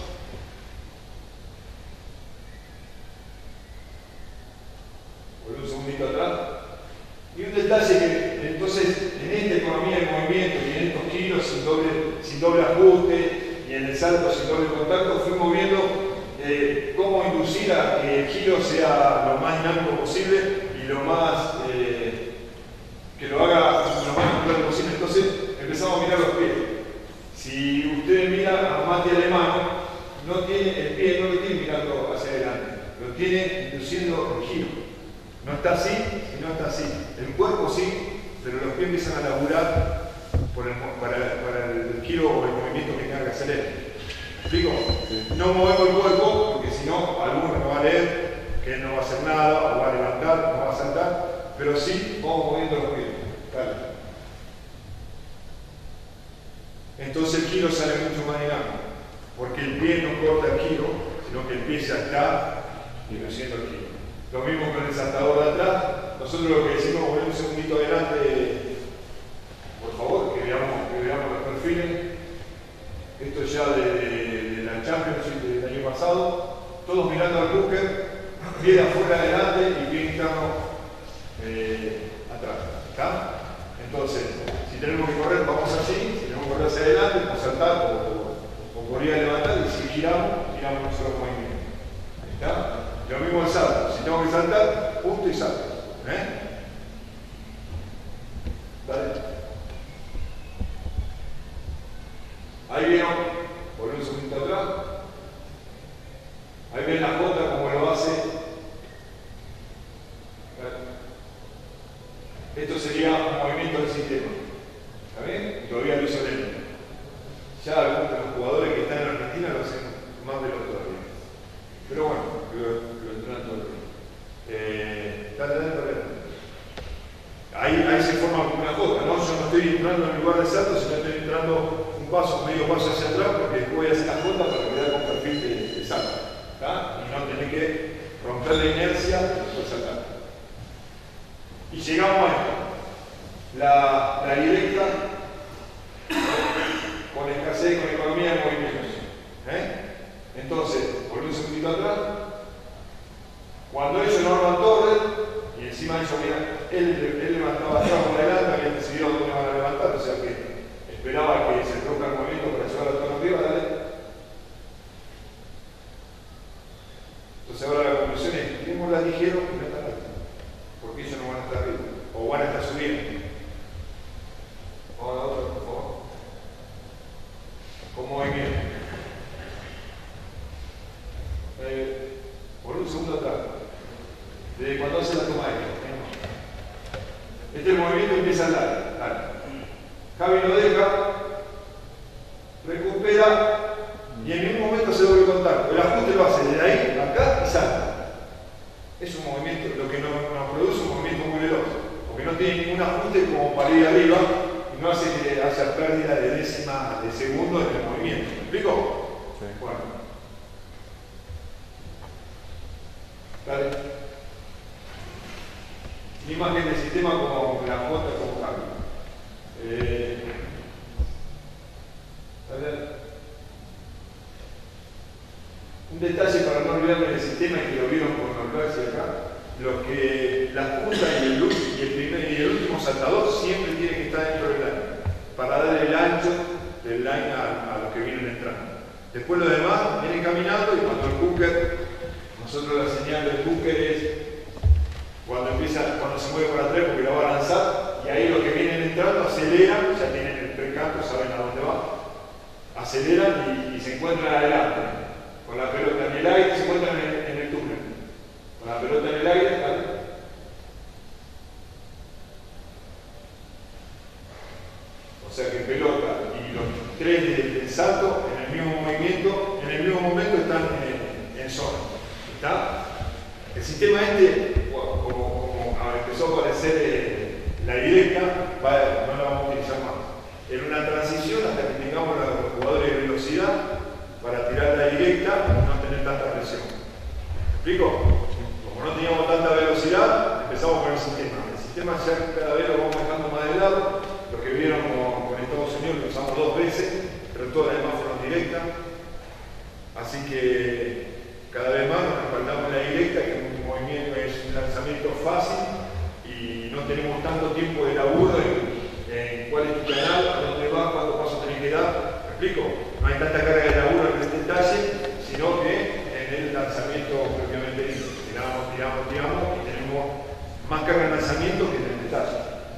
Volví un segundito atrás. Y un detalle que entonces en esta economía de movimiento y en estos kilos sin doble, sin doble ajuste y en el salto sin doble contacto fuimos viendo eh, cómo inducir a que el giro sea lo más dinámico posible y lo más eh, que lo haga lo más natural posible. Entonces empezamos a mirar los pies. Si ustedes miran a Mati Alemano, no tiene el pie, no lo tiene mirando hacia adelante, lo tiene induciendo el giro. No está así, sino está así. El cuerpo sí, pero los pies empiezan a laburar por el, para, para el giro o el movimiento que tenga que hacer él. ¿Me explico? No movemos el cuerpo, porque si no, alguno no va a leer, que él no va a hacer nada, o va a levantar, no va a saltar, pero sí vamos moviendo los pies. Dale. Entonces el giro sale mucho más dinámico, porque el pie no corta el giro, sino que el pie ya está induciendo el giro. Lo mismo con el saltador de atrás. Nosotros lo que decimos, volver un segundito adelante, por favor, que veamos, que veamos los perfiles. Esto ya de, de, de la Championship del año pasado. Todos mirando al búnker, pie de afuera adelante y pie interno eh, atrás. ¿Está? Entonces, si tenemos que correr, vamos así. Si tenemos que correr hacia adelante, vamos a saltar o, o, o por ir a levantar. Y si giramos, giramos un solo movimiento. ¿Está? Lo mismo el salto. Si tengo que saltar, punto y salto. ¿Eh? Dale. Ahí vieron, volver un segundito atrás. Ahí ven la jota como lo hace. Esto sería un movimiento del sistema. ¿Está bien? Y todavía lo hizo lento. Ya algunos de los jugadores que están en Argentina lo hacen más veloz todavía. Pero bueno, lo, lo entrenan todo el tiempo. Eh, dale, dale, dale. Ahí, ahí se forma como una jota, ¿no? Yo no estoy entrando en lugar de salto, sino estoy entrando un paso, medio paso hacia atrás, porque después voy a hacer la jota para quedar con perfil de, de salto. ¿Está? Y no tener que romper la inercia y después saltar. Y llegamos a esto. La, la directa con escasez, con economía de movimientos. ¿Eh? Entonces, volví un segundito atrás. Cuando ellos no arman torre, y encima ellos, mira, él, él levantaba atrás por adelante, había decidido dónde van a levantar, o sea que esperaba que se produzca el movimiento para llevar la torre arriba, dale. Entonces ahora la conclusión es, tirémosla ligero y no tan alta, porque ellos no van a estar arriba, o van a estar subiendo. Vamos a la otra, por favor. Con movimiento. Eh, por un segundo atrás. Desde cuando hace la toma de este movimiento empieza a andar. Dale. Javi lo deja, recupera y en ningún momento se doble contacto. El ajuste lo hace desde ahí, acá y salta. Es un movimiento, lo que nos, nos produce un movimiento muy veloz, porque no tiene ningún ajuste como para ir arriba y no hace que haya pérdida de décima de segundo en el movimiento. ¿Me explico? Sí. Bueno. Dale. Imagen del sistema como la jota, como Maxi acá, lo que las puntas y el, y el primer y el último saltador siempre tiene que estar dentro del line, para dar el ancho del line a, a los que vienen entrando. Después los demás vienen caminando y cuando el hooker, nosotros la señal del hooker es cuando empieza, cuando se mueve para atrás porque la va a lanzar, y ahí los que vienen entrando aceleran, ya tienen el precanto, saben a dónde va, aceleran y, y se encuentran adelante, con la pelota en el aire, se encuentran en, en el túnel, con la pelota en el aire, ¿vale? O sea que pelota y los tres del, del salto en el mismo movimiento, en el mismo momento están en, en zona, ¿está? El sistema este, como, como empezó a aparecer eh, la directa, va, no la vamos a utilizar más. En una transición hasta que tengamos los jugadores de velocidad para tirar la directa y no tener tanta presión. ¿Me explico? Como no teníamos tanta velocidad, empezamos con el sistema. El sistema ya cada vez lo vamos dejando más de lado. Los que vieron con, con Estados Unidos lo usamos dos veces, pero todas las demás fueron directas. Así que cada vez más nos respaldamos la directa, que es un movimiento, es un lanzamiento fácil y no tenemos tanto tiempo de laburo en, en cuál es tu canal, a dónde va, cuántos pasos tenés que dar. ¿Me explico? No hay tanta carga de laburo en el detalle, sino que en el lanzamiento propiamente dicho. Tiramos, tiramos, tiramos y tenemos más carga de lanzamiento que en el detalle.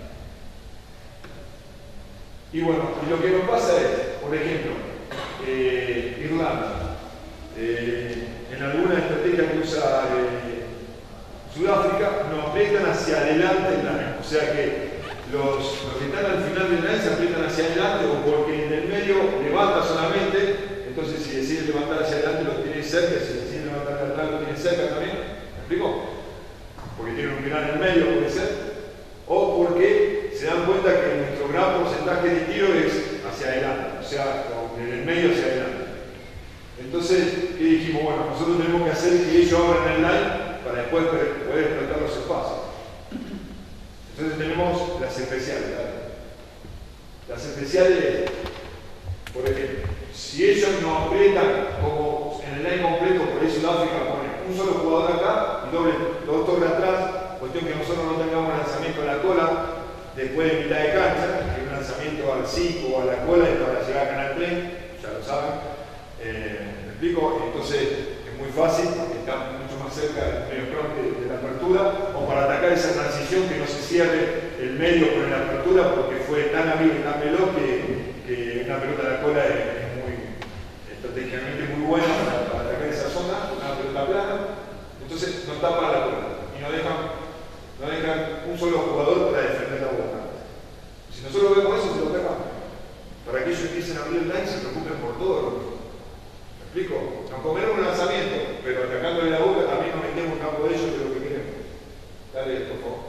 Y bueno, y lo que nos pasa es, por ejemplo, eh, Irlanda. Eh, en alguna estrategia que usa eh, Sudáfrica, nos aprietan hacia adelante el line. O sea que los, los que están al final del line se aprietan hacia adelante o porque en el medio levanta solamente, entonces si deciden levantar hacia adelante lo tienen cerca, si deciden levantar hacia atrás lo tienen cerca también. ¿Me explico? Porque tienen un final en el medio, puede ser. O porque se dan cuenta que nuestro gran porcentaje de tiro es hacia adelante, o sea, desde el medio hacia adelante. Entonces, ¿qué dijimos? Bueno, nosotros tenemos que hacer que ellos abran el line para después poder explotar los espacios. Entonces tenemos las especiales. ¿Vale? Las especiales, por ejemplo, si ellos nos aprietan como en el line completo, por ahí Sudáfrica pone un solo jugador acá y doble, dos torres atrás, cuestión que nosotros no tengamos lanzamiento a la cola después de mitad de cancha, que es un lanzamiento al cinco o a la cola y para llegar a Canal Play, ya lo saben. Eh, ¿Me explico? Entonces es muy fácil porque está mucho más cerca del medio front de, de la apertura, o para atacar esa transición que no se cierre el medio con la apertura porque fue tan amigo y tan veloz que, que una pelota a la cola es, es muy estratégicamente muy buena para, para atacar esa zona, una pelota plana. Entonces nos tapan la cola y nos dejan, nos dejan un solo jugador para defender la boca. Si nosotros vemos eso, se lo atacamos. Para que ellos empiecen a abrir el line, se preocupen por todo lo que. ¿Me explico? Nos comeremos un lanzamiento, pero atacándole la boca también nos metemos en campo de ellos de lo que queremos. Dale, por favor.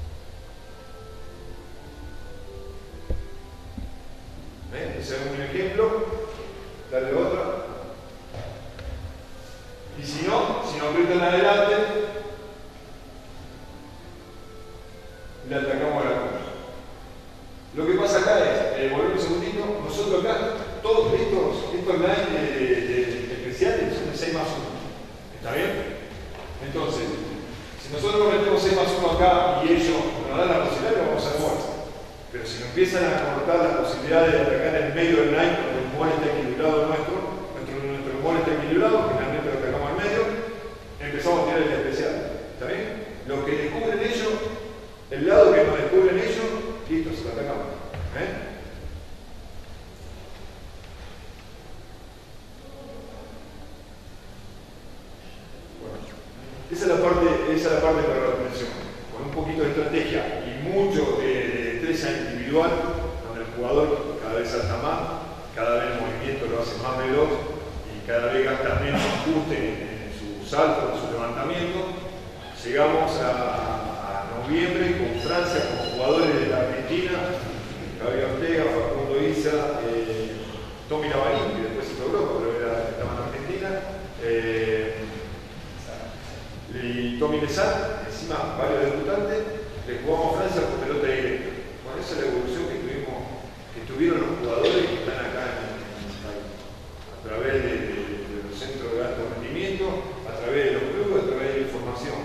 ¿Ven? Ese es un ejemplo. Dale otra. Y si no, si nos aprietan adelante, le atacamos a la cosa. Lo que pasa acá es, eh, volvemos un segundito, nosotros acá, todos estos, estos lines de, de, de, de especiales son de seis más uno. ¿Está bien? Entonces, si nosotros metemos seis más uno acá y ellos nos dan la posibilidad, lo vamos a hacer muerto. Pero si nos empiezan a cortar la posibilidad de atacar en el medio del line, cuando el humor está equilibrado nuestro, nuestro, nuestro humor está equilibrado, generalmente lo atacamos al medio, empezamos a tirar el especial. ¿Está bien? Lo que descubren ellos, el lado que nos descubren ellos, listo, se lo atacamos. ¿Eh? Bueno, esa es la parte, esa es la parte para la atención. Con un poquito de estrategia y mucho de, de destreza individual, donde el jugador cada vez salta más, cada vez el movimiento lo hace más veloz y cada vez gasta menos ajuste en, en su salto, en su levantamiento, llegamos a, a noviembre con Francia, con jugadores de la Argentina, Gabriel Ortega, Facundo Isa, eh, Tommy Lavarín, que después se fue a Europa, pero era, estaba en Argentina, eh, y Tommy Lezat, encima varios debutantes, le jugamos a Francia por pelota directa. Bueno, esa es la evolución que tuvimos, que tuvieron los jugadores que están acá en, en el país, a través de, de, de los centros de alto rendimiento, a través de los clubes, a través de la información.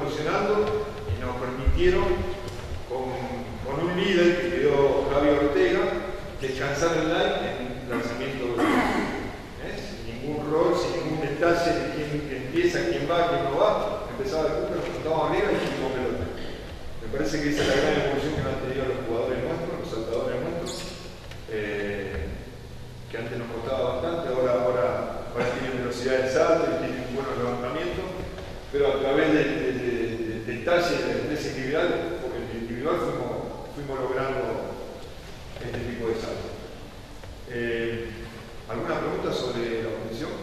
evolucionando y nos permitieron, con, con un líder que quedó Javier Ortega, descansar el line en lanzamiento de ¿eh? Sin ningún rol, sin ningún detalle de quién, quién empieza, quién va, quién no va. Empezaba el Cooper, nos juntábamos arriba y seguimos pelota. Me parece que esa es la gran evolución que han tenido los jugadores nuestros, los saltadores nuestros, eh, que antes nos costaba bastante, ahora, ahora, ahora tienen velocidad de salto y tienen buenos levantamientos, pero a través del de, de, de, de detalle de ese individual, porque el individual fuimos, fuimos logrando este tipo de salto. Eh, ¿Alguna pregunta sobre la condición?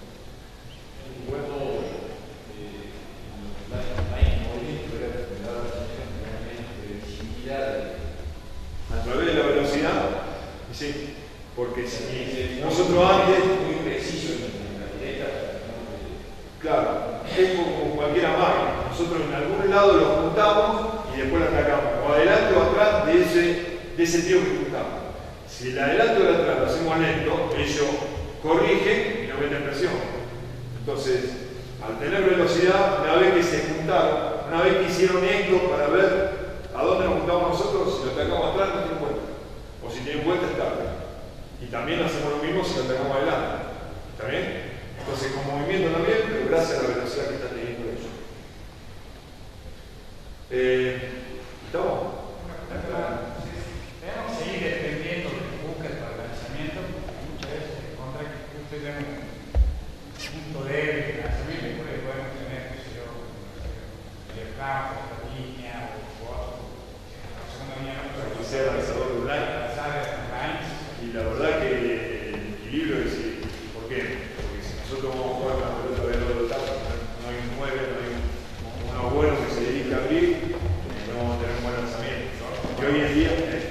Bueno, eh, la, la movimiento de la enfermedad de visibilidad. A través de la velocidad, sí, porque si nosotros antes. Muy preciso en la directa. Claro, es como cualquier máquina. Nosotros en algún lado lo juntamos y después lo atacamos, o adelante o atrás de ese, de ese tío que juntamos. Si el adelante o el atrás lo hacemos lento, ellos corrigen y nos meten presión. Entonces, al tener velocidad, una vez que se juntaron, una vez que hicieron esto para ver a dónde nos juntamos nosotros, si lo atacamos atrás no tienen vuelta. O si tienen vuelta es tarde. Y también hacemos lo mismo si lo atacamos adelante. ¿Está bien? Entonces, con movimiento también, pero gracias a la velocidad que están teniendo ellos. Eh, ¿Estamos? Debemos seguir dependiendo del búsqueda para el lanzamiento, porque muchas veces se encuentra que justo tenemos un punto débil de lanzamiento y después podemos tener, qué sé yo, el campo, la línea o otro. La segunda línea no puede ser lanzador de line. Y la verdad que el equilibrio es, ¿por qué? Porque si nosotros vamos a jugar con la pelota de los tazos, no hay un nueve, no hay un, uno bueno que se dedique a abrir, no vamos a tener un buen lanzamiento. ¿No? Que hoy en día, eh,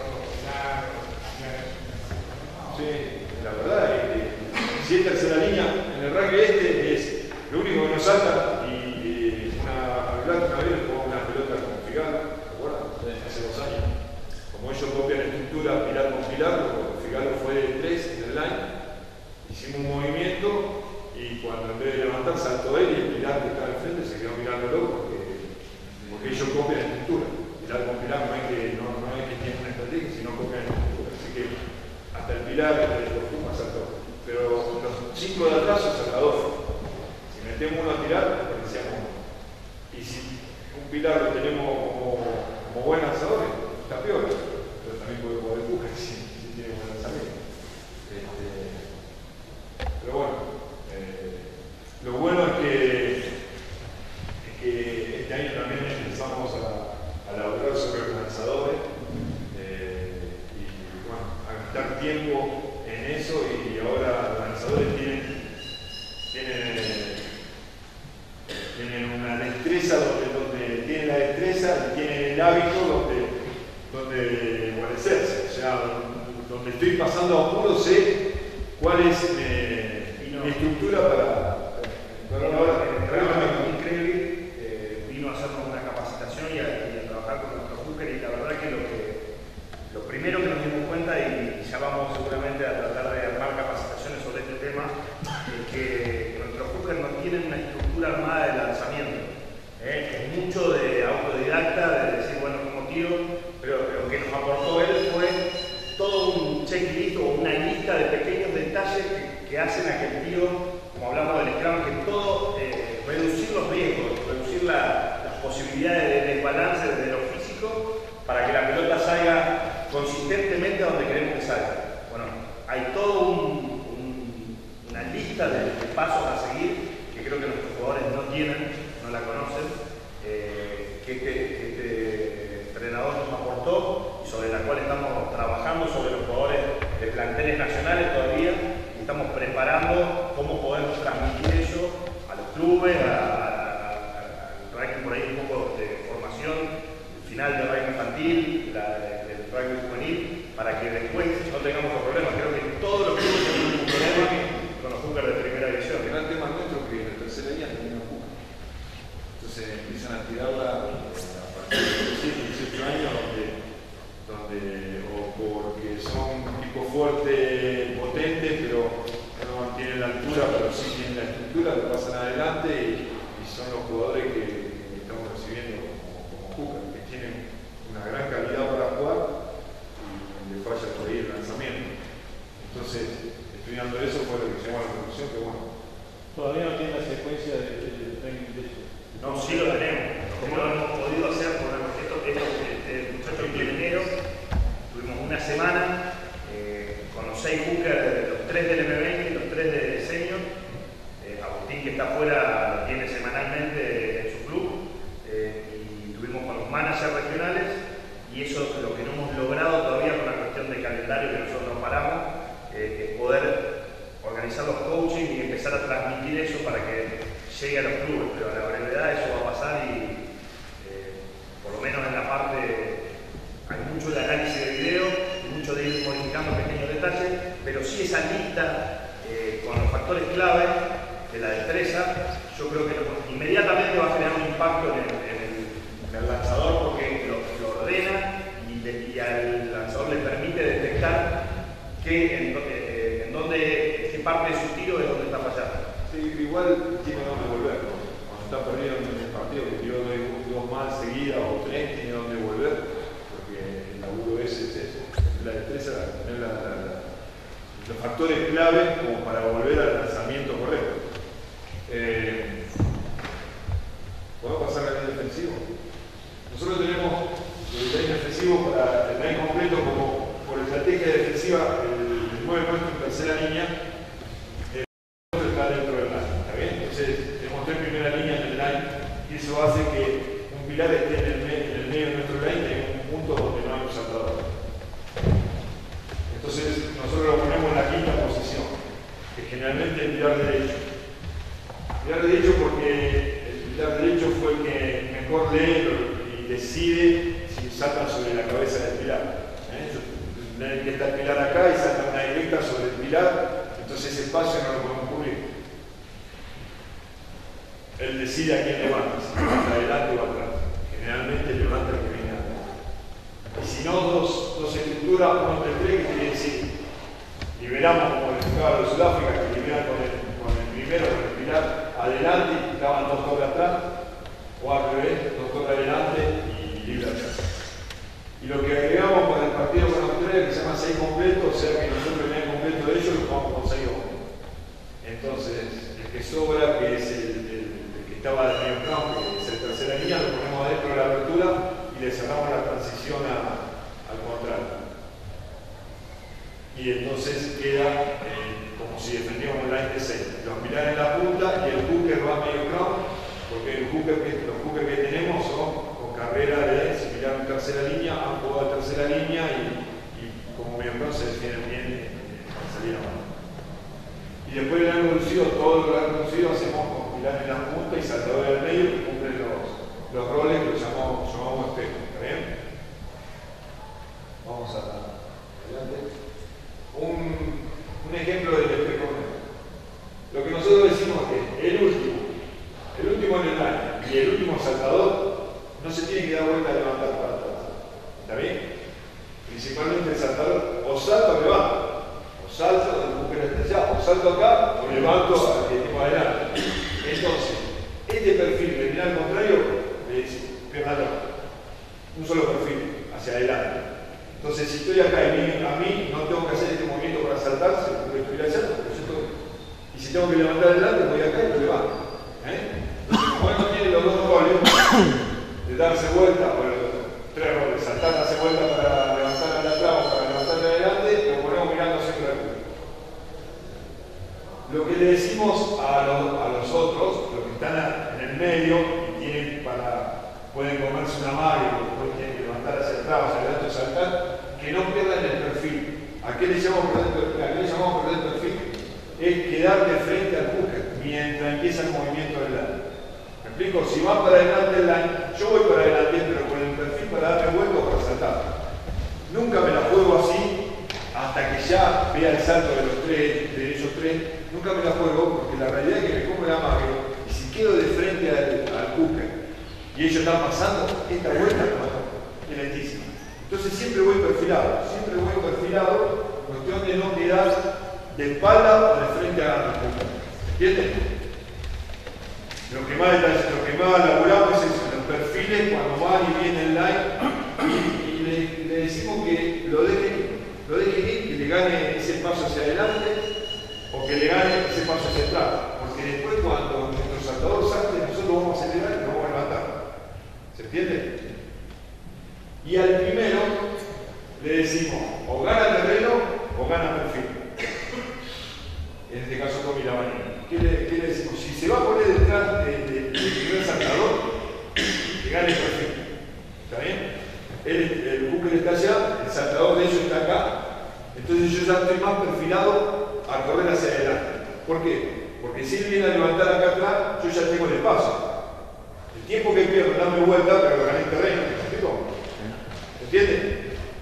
sí, la verdad es que si es tercera línea, en el rugby este es lo único que nos salta y, y una, una vez jugamos una pelota con Figaro, ¿te acuerdas? Hace dos años. Como ellos copian la estructura pilar con pilar, Figaro fue de tres en el line, hicimos un movimiento y cuando en vez de levantar saltó él y el pilar que estaba enfrente se quedó mirándolo porque, porque ellos copian la estructura. Pilar con pilar no es que, no, no es que tienen una estrategia, sino copian la estructura. Así que hasta el pilar de los Pumas saltó. Pero los cinco de atrás son saltadores. Si metemos uno a tirar, aparecíamos uno. Y si un pilar lo tenemos como, como buen lanzador, está peor. Pero también puede jugar el Pumas si, si tiene buen lanzamiento. Este, pero bueno, eh, lo bueno es que, es que este año también empezamos a, a laburar sobre los lanzadores eh, y bueno, a gastar tiempo en eso y ahora los lanzadores tienen, tienen, tienen una destreza donde, donde tienen la destreza y tienen el hábito donde, donde guarecerse. O sea, donde estoy pasando a puro sé cuál es eh, mi estructura para... Pero ahora, realmente increíble, eh, vino a hacernos una capacitación y a, y a trabajar con nuestro hooker y la verdad que lo que lo primero que nos dimos cuenta y ya vamos seguramente a tratar de armar capacitaciones sobre este tema es que nuestros hookers no tienen una estructura armada de lanzamiento. ¿eh? Es mucho de autodidacta, de decir, bueno, como tío, pero lo que nos aportó él fue todo un checklist o una lista de pequeños detalles que, que hacen a que el tío, como hablamos del Scrum, que todo, eh, reducir los riesgos, reducir la, las posibilidades de desbalance desde lo físico para que la pelota salga consistentemente a donde queremos que salga. Bueno, hay toda un, un, una lista de, de pasos a seguir que creo que nuestros jugadores no tienen, no la conocen, eh, que, este, que este entrenador nos aportó y sobre la cual estamos trabajando sobre los jugadores de planteles nacionales todavía. Estamos preparando cómo podemos transmitir eso a los clubes, al rugby por ahí un poco de formación, el final del rugby infantil, la, del rugby juvenil, para que después no tengamos problemas. Creo que todos los clubes tienen un problema con los hookers de primera división. El gran tema nuestro es que en la tercera línea tenemos hookers. Entonces empiezan a tirarla a partir de diecisiete, dieciocho años, donde, donde o porque son un tipo fuerte, potente, pero no mantienen la altura, pero sí tienen la estructura, lo pasan adelante y, y son los jugadores que, que Sí lo tenemos. Como lo hemos podido hacer por esto, esto, este muchacho que en enero tuvimos una semana eh, con los seis hookers, los tres del M veinte y los tres de Senior. Eh, Agustín, que está afuera, lo tiene semanalmente en su club. Eh, y tuvimos con los managers regionales. Y eso es lo que no hemos logrado todavía con la cuestión de calendario que nosotros nos paramos, eh, es poder organizar los coaching y empezar a transmitir eso para que llegue a los clubes, pero a la brevedad eso va a pasar y eh, por lo menos en la parte hay mucho de análisis de video y mucho de ir modificando pequeños detalles, pero sí esa lista eh, con los factores clave de la destreza, yo creo que inmediatamente va a generar un impacto en el, en el, en el lanzador porque lo, lo ordena y, le, y al lanzador le permite detectar que en, eh, en dónde, qué parte de su tiro es donde está fallando. Sí, igual tiene dónde volver. Cuando está perdido en el partido que tiró dos mal seguidas o tres, tiene dónde volver, porque el laburo ese es eso. La destreza, tener la, la, la, los factores clave como para volver al lanzamiento correcto. Eh, ¿Podemos pasar al line defensivo? Nosotros tenemos el line defensivo para el line completo como por estrategia defensiva, el, el nueve nuestro en tercera línea. Está dentro del line, ¿está bien? Entonces tenemos tres primeras líneas en el line y eso hace que un pilar esté en el, me en el medio de nuestro line y en un punto donde no hay un saltador. Entonces nosotros lo ponemos en la quinta posición, que generalmente es el pilar derecho. El pilar derecho porque el pilar derecho fue el que mejor lee y decide si saltan sobre la cabeza del pilar. ¿Eh? El que está el pilar acá y salta una directa sobre el pilar, entonces ese espacio no lo podemos cubrir. Él decide a quién levanta, si levanta adelante o atrás. Generalmente levanta el que viene atrás. Y si no, dos, dos estructuras, uno entre tres, que quiere decir, liberamos como el jugador de Sudáfrica, que liberan con el, con el primero, con el pilar adelante y clavan dos torres atrás, o al revés, dos torres adelante y libre atrás. Y lo que agregamos para el partido con Australia, que se llama seis completo, o sea que nosotros el completo de ellos lo jugamos con seis hombres. Entonces, el que sobra, que es el, el, el que estaba de medio campo, que es el tercera línea, lo ponemos adentro de la abertura y le cerramos la transición a, al contrario. Y entonces queda eh, como si defendíamos el line de seis. Los pilares en la punta y el hooker va a medio campo, porque el hooker que, los hookers que tenemos son con carrera de similar en tercera línea, han jugado a tercera línea y, y como medio campo se defienden bien para salir a mano. Y después del ángulo reducido, todo lo que han reducido hacemos con pilar en la punta y saltador del medio que cumplen los, los roles que llamamos, llamamos espejo. ¿Está bien? Vamos a adelante. Un, un ejemplo del espejo. Lo que nosotros decimos es que el último, el último en el año y el último saltador no se tiene que dar vuelta a levantar para atrás. ¿Está bien? Principalmente el saltador o salta o levanta. Salto del hooker estrellado, o salto acá o levanto al que tengo adelante. Entonces, este perfil de mirar al contrario es pierna atrás. Un solo perfil hacia adelante. Entonces, si estoy acá y viene a mí, no tengo que hacer este movimiento para saltar, porque estoy allá, porque yo estoy. Y si tengo que levantar adelante, voy acá y lo levanto. ¿Eh? Entonces, como él no tiene los dos roles de darse vuelta, o los tres roles, saltar, darse vuelta para levantar al atrás o para levantar adelante, lo ponemos mirando siempre al hooker. Lo que le decimos a los, a los otros, los que están en el medio y tienen para, pueden comerse una mano y después tienen que levantar hacia atrás, hacia adelante o saltar, que no pierdan el perfil. ¿A qué le llamamos perder el perfil? ¿A qué le llamamos perder el perfil? Es quedar de frente al hooker mientras empieza el movimiento del line. ¿Me explico? Si va para adelante el line, yo voy para adelante, pero con el perfil para darme vuelta o para saltar. Nunca me la juego así hasta que ya vea el salto de los tres, de esos tres. Nunca me la juego porque la realidad es que me como el amague y si quedo de frente al, al hooker y ellos están pasando, esta vuelta es lentísima. Entonces siempre voy perfilado, siempre voy perfilado, cuestión de no quedar de espalda o de frente al hooker. ¿Entienden? Lo que más, lo que más elaboramos es eso, los perfiles cuando van y viene el line y, y le, le decimos que lo dejen, lo dejen ir, que le gane ese paso hacia adelante o que le gane ese paso hacia atrás, porque después cuando nuestro saltador salte nosotros vamos a acelerar y lo vamos a entiende? Y al primero le decimos, o gana terreno o gana perfil. En este caso con Milabanina. ¿Qué le, ¿Qué le decimos? Si se va a poner detrás del de, de, de primer saltador, que gane perfil. ¿Está bien? El, el búnker está allá, el saltador de ellos está acá. Entonces yo ya estoy más perfilado a correr hacia adelante. ¿Por qué? Porque si él viene a levantar acá atrás, yo ya tengo el espacio. El tiempo que pierdo es darme vuelta, pero gané el terreno. ¿Me explico? ¿Entiendes?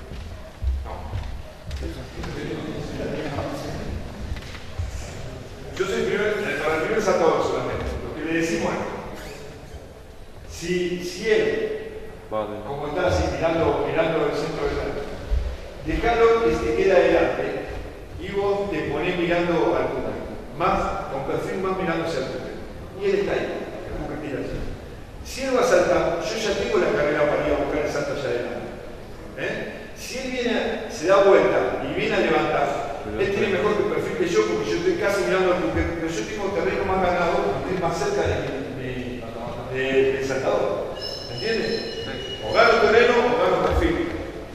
Yo soy primer, para el primer saltador solamente. Lo que le decimos es, si, si él, como está así mirando, mirando el centro del campo, dejalo que se quede adelante y vos te ponés mirando al punto. Más, con perfil más mirando hacia el punto. Y él está ahí, el punto tira así. Si él va a saltar, yo ya tengo la carrera para ir a buscar el salto allá adelante. ¿Eh? Si él viene, se da vuelta y viene a levantar, él tiene mejor perfil que yo porque yo estoy casi mirando al punto, pero yo tengo terreno más ganado, estoy más cerca de, de, de, del saltador. ¿Entiendes? O gano terreno o gano perfil.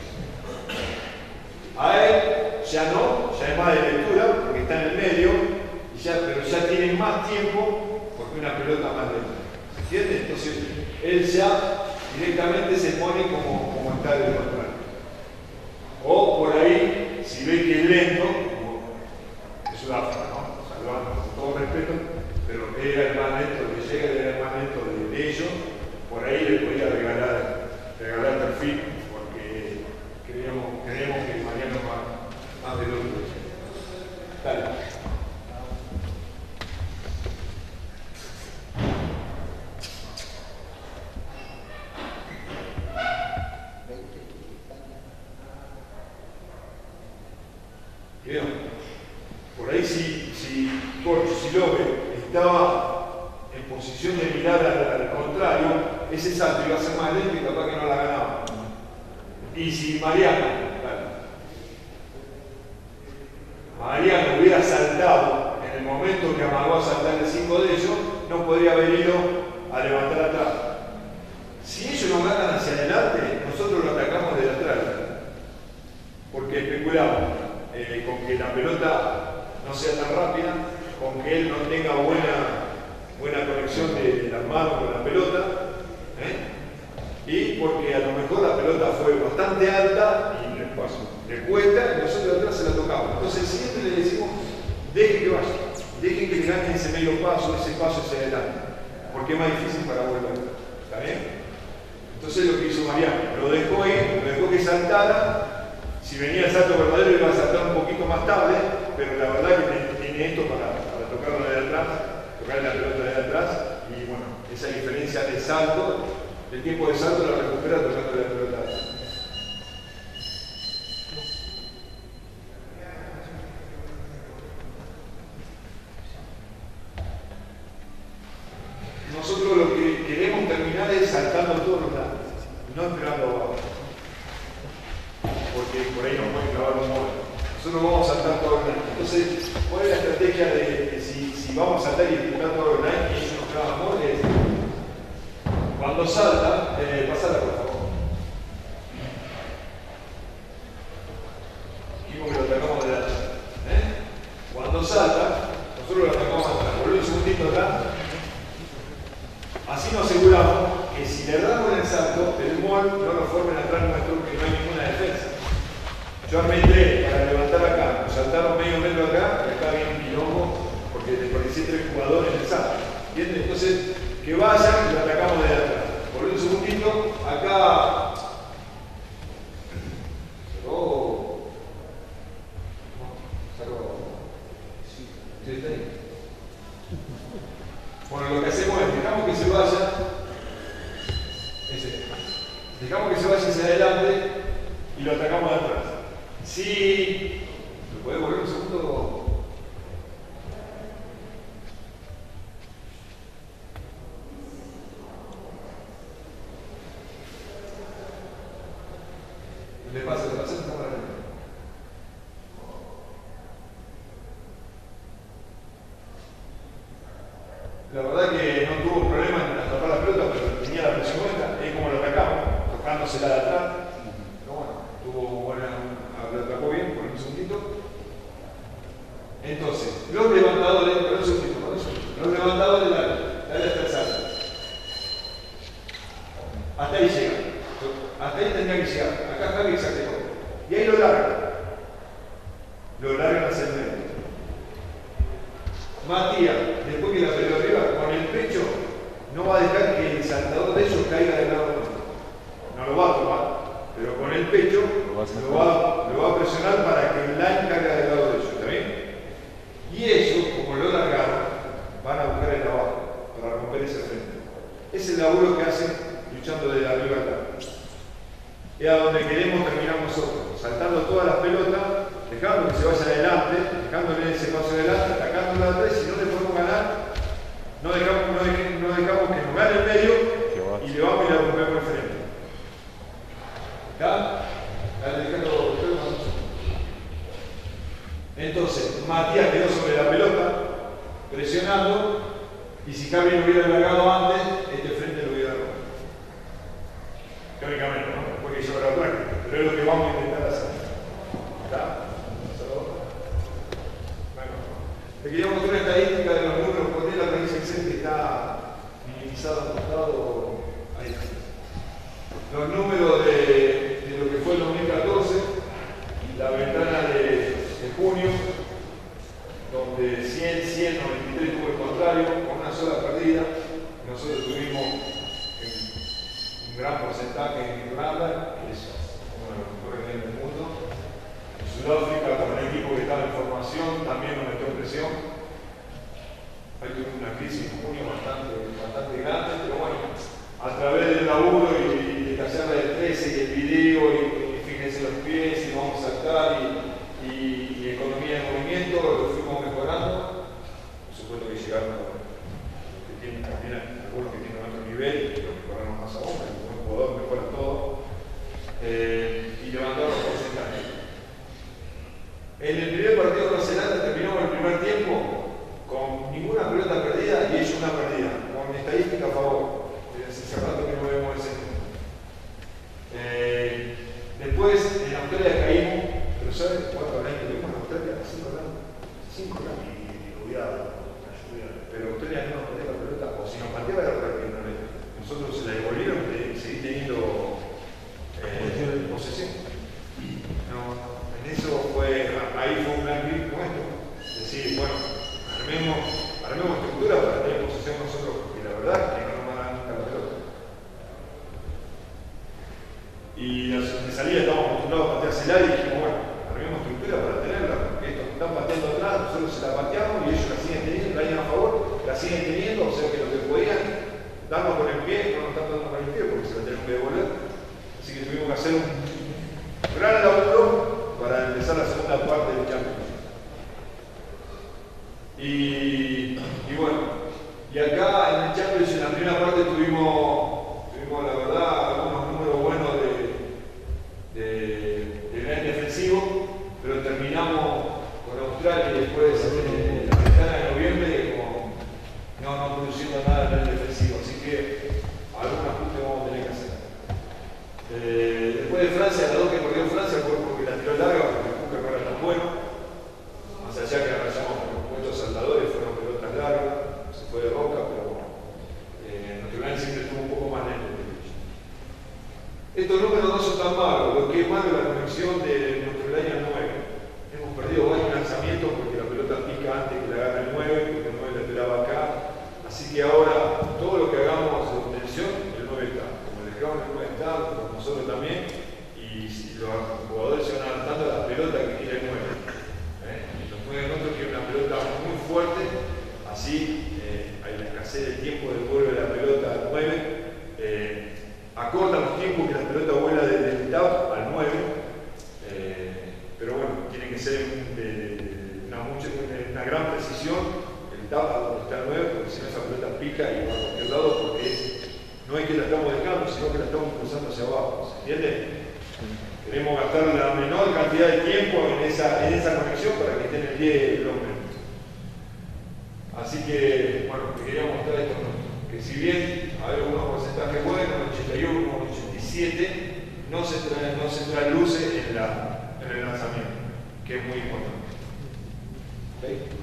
A él ya no, ya es más de lectura porque está en el medio, y ya, pero ya tiene más tiempo porque una pelota más lenta. ¿Se entiende? Entonces él ya directamente se pone como, como está del contrario. O por ahí, si ve que es lento, como de Sudáfrica, ¿no? Salvando con todo respeto, pero era el más lento, que llega era el más lento de, de ellos, por ahí le podía regalar, regalar perfil, porque creemos, creemos que Mariano más, más del otro. Dale. Bien. Por ahí si, si Corcho, si López estaba en posición de mirar al, al contrario, ese salto iba a ser más lento y capaz que no la ganaba. Y si Mariano, claro, Mariano hubiera saltado en el momento que amagó a saltar el cinco de ellos, no podría haber ido a levantar atrás. Si ellos no ganan hacia adelante, nosotros lo atacamos de atrás. Porque especulamos. Eh, con que la pelota no sea tan rápida, con que él no tenga buena, buena conexión de, de las manos con la pelota, ¿eh? Y porque a lo mejor la pelota fue bastante alta y le, le cuesta y nosotros de atrás se la tocamos. Entonces siempre le decimos, deje que vaya, deje que le gane ese medio paso, ese paso hacia adelante, porque es más difícil para volver. ¿Está bien? Entonces lo que hizo Mariano, lo dejó ir, lo dejó que saltara. Si venía el salto verdadero iba a saltar un poquito más tarde, pero la verdad que tiene esto para, para tocarlo de atrás, tocar la pelota de atrás, y bueno, esa diferencia de salto, el tiempo de salto la recupera tocando la pelota de atrás. Nosotros lo que queremos terminar es saltando todos los lados, no esperando abajo. Porque por ahí nos pueden clavar un gol. Nosotros vamos a saltar todo online. Entonces, ¿cuál es la estrategia de, de si, si vamos a saltar y empujar todo online y ellos nos clavan gol? Es cuando salta, eh, pasala por favor. Dijimos que lo atacamos de atrás. ¿Eh? Cuando salta, nosotros lo atacamos atrás. Volvemos un segundito atrás. Así nos aseguramos que si le damos el salto, el gol no nos formen atrás nuestro, que no hay ninguna defensa. Yo armé tres para levantar acá, nos saltaron medio metro acá, y acá viene un quilombo, porque desconecté tres jugadores en el salto. ¿Entiendes? Entonces, que vayan y lo atacamos de atrás. Por un segundito, acá. Sacó. Sacó. Sí, está ahí. Bueno, lo que hacemos es dejamos que se vaya. Ese. Dejamos que se vaya hacia adelante y lo atacamos de atrás. Si ¿me podés volver un segundo? Le pasa, le pasa esta cámara. La verdad que no tuvo problema en atrapar la pelota, pero tenía la presión buena, es como lo que Hasta ahí llega. Hasta ahí tendría que llegar. Acá está que exageró. Y ahí lo larga. Lo largan hacia el medio. Matías, después que la peleó arriba, con el pecho, no va a dejar que el saltador de ellos caiga de lado. No lo va a tomar, pero con el pecho lo va, lo va, lo va a presionar para que el line caiga del lado de ellos. ¿Está bien? Y ellos, como lo largaron, van a buscar el abajo para romper ese frente. Es el laburo que hacen luchando de arriba acá. Es a donde queremos terminar nosotros, saltando todas las pelotas, dejando que se vaya adelante, dejándole ese paso adelante, atacándolo atrás. Si no le podemos ganar, no dejamos, no dejamos, no dejamos que nos gane el medio y le vamos y le rompemos el frente. ¿Está? Dale, dejando. Entonces, Matías quedó sobre la pelota, presionando, y si Javi lo hubiera largado antes, este frente lo hubiera roto. Teóricamente, ¿no? Después que llevar la práctica, pero es lo que vamos a intentar hacer. ¿Está? Bueno, te quería mostrar una estadística de los números, porque la raíz Excel que está minimizada al costado. Ahí está. Los números de, de lo que fue el dos mil catorce, la ventana de, de junio, donde cien, cien, noventa y tres tuvo el contrario, con una sola perdida. Nosotros tuvimos un gran porcentaje en Irlanda, que es uno de los mejores del mundo. En Sudáfrica, con el equipo que estaba en formación, también nos metió presión. Hay una crisis en junio bastante, bastante grande, pero bueno, a través del laburo y de callar del trece y el video, y, y fíjense los pies, y vamos a saltar, y, y, y economía de movimiento, lo fuimos mejorando. Por supuesto que llegaron a los que tienen también, algunos que tienen otro nivel, y lo mejoraron más aún, el buen jugador mejora todo, eh, y levantaron los porcentajes. En el primer partido de Nueva Zelanda terminamos el primer tiempo con ninguna pelota perdida y ellos una perdida, con estadística a favor. Hace rato que no vemos ese número. Eh, después en Australia caímos, pero ¿sabes cuánto habrá que tuvimos en Australia? cinco grados. cinco grados. Y cuidado, la lluvia. Pero Australia no nos pateaba la pelota, o si nos pateaba era para que no le. Nosotros se la devolvieron y seguí teniendo eh, posesión. No, en eso fue, ahí fue un gran grip nuestro. Es decir, bueno, armemos, armemos estructura para tener posesión nosotros, porque la verdad es que no nos van a dar nunca la pelota. Y de salida estábamos acostumbrados a pateársela y dijimos, bueno, armemos estructura para tenerla, porque estos que están pateando atrás, nosotros se la pateamos y ellos la siguen teniendo, la iban a favor, la siguen teniendo, o sea que lo que podían darnos con el pie, no nos están dando con el pie porque se la tenemos que devolver. Así que tuvimos que hacer un gran laburo para empezar la segunda parte del Champions. Y, y bueno, y acá en el Champions en la primera parte tuvimos, tuvimos la verdad algunos números buenos de, de, de gran defensivo, pero terminamos con Australia y después eh, la ventana de noviembre como no, no produciendo nada en el defensivo, así que algún ajuste vamos a tener que hacer. Eh, después de Francia, la dos que perdió Francia fue porque la tiró larga, porque el Cuca no era tan bueno, más allá que arrancamos con los puestos saltadores, fueron pelotas largas, se fue de Roca, pero eh, nuestro gran siempre estuvo un poco más lento. Estos números no son tan malos, lo que es malo es la conexión de nuestro año nueve. Hemos perdido varios lanzamientos porque la pelota pica antes que la agarra el nueve, porque el nueve la esperaba acá. Así que ahora todo lo que hagamos de obtención, el nueve está. Como el dejamos el nueve está, como nosotros también, y los jugadores se van adaptando a la pelota que quiere el nueve. ¿Eh? Los nueve nosotros quieren una pelota muy fuerte, así eh, hay la escasez de tiempo de vuelve la pelota al nueve. Eh, acortan los tiempos que la pelota vuela desde el tap al nueve, eh, pero bueno, tiene que ser de, de una, mucha, una gran precisión el tap a donde está el nueve, porque si no esa pelota pica y va a cualquier lado, porque es, no es que la estamos dejando, sino que la estamos cruzando hacia abajo, ¿se entiende? Queremos gastar la menor cantidad de tiempo en esa, en esa conexión para que esté en el pie el hombre. Así que, bueno, te quería mostrar esto, ¿no? Que si bien hay algunos porcentajes buenos, ochenta y uno, ochenta y siete, no se, tra no se traluce en, la, en el lanzamiento, que es muy importante. ¿Okay?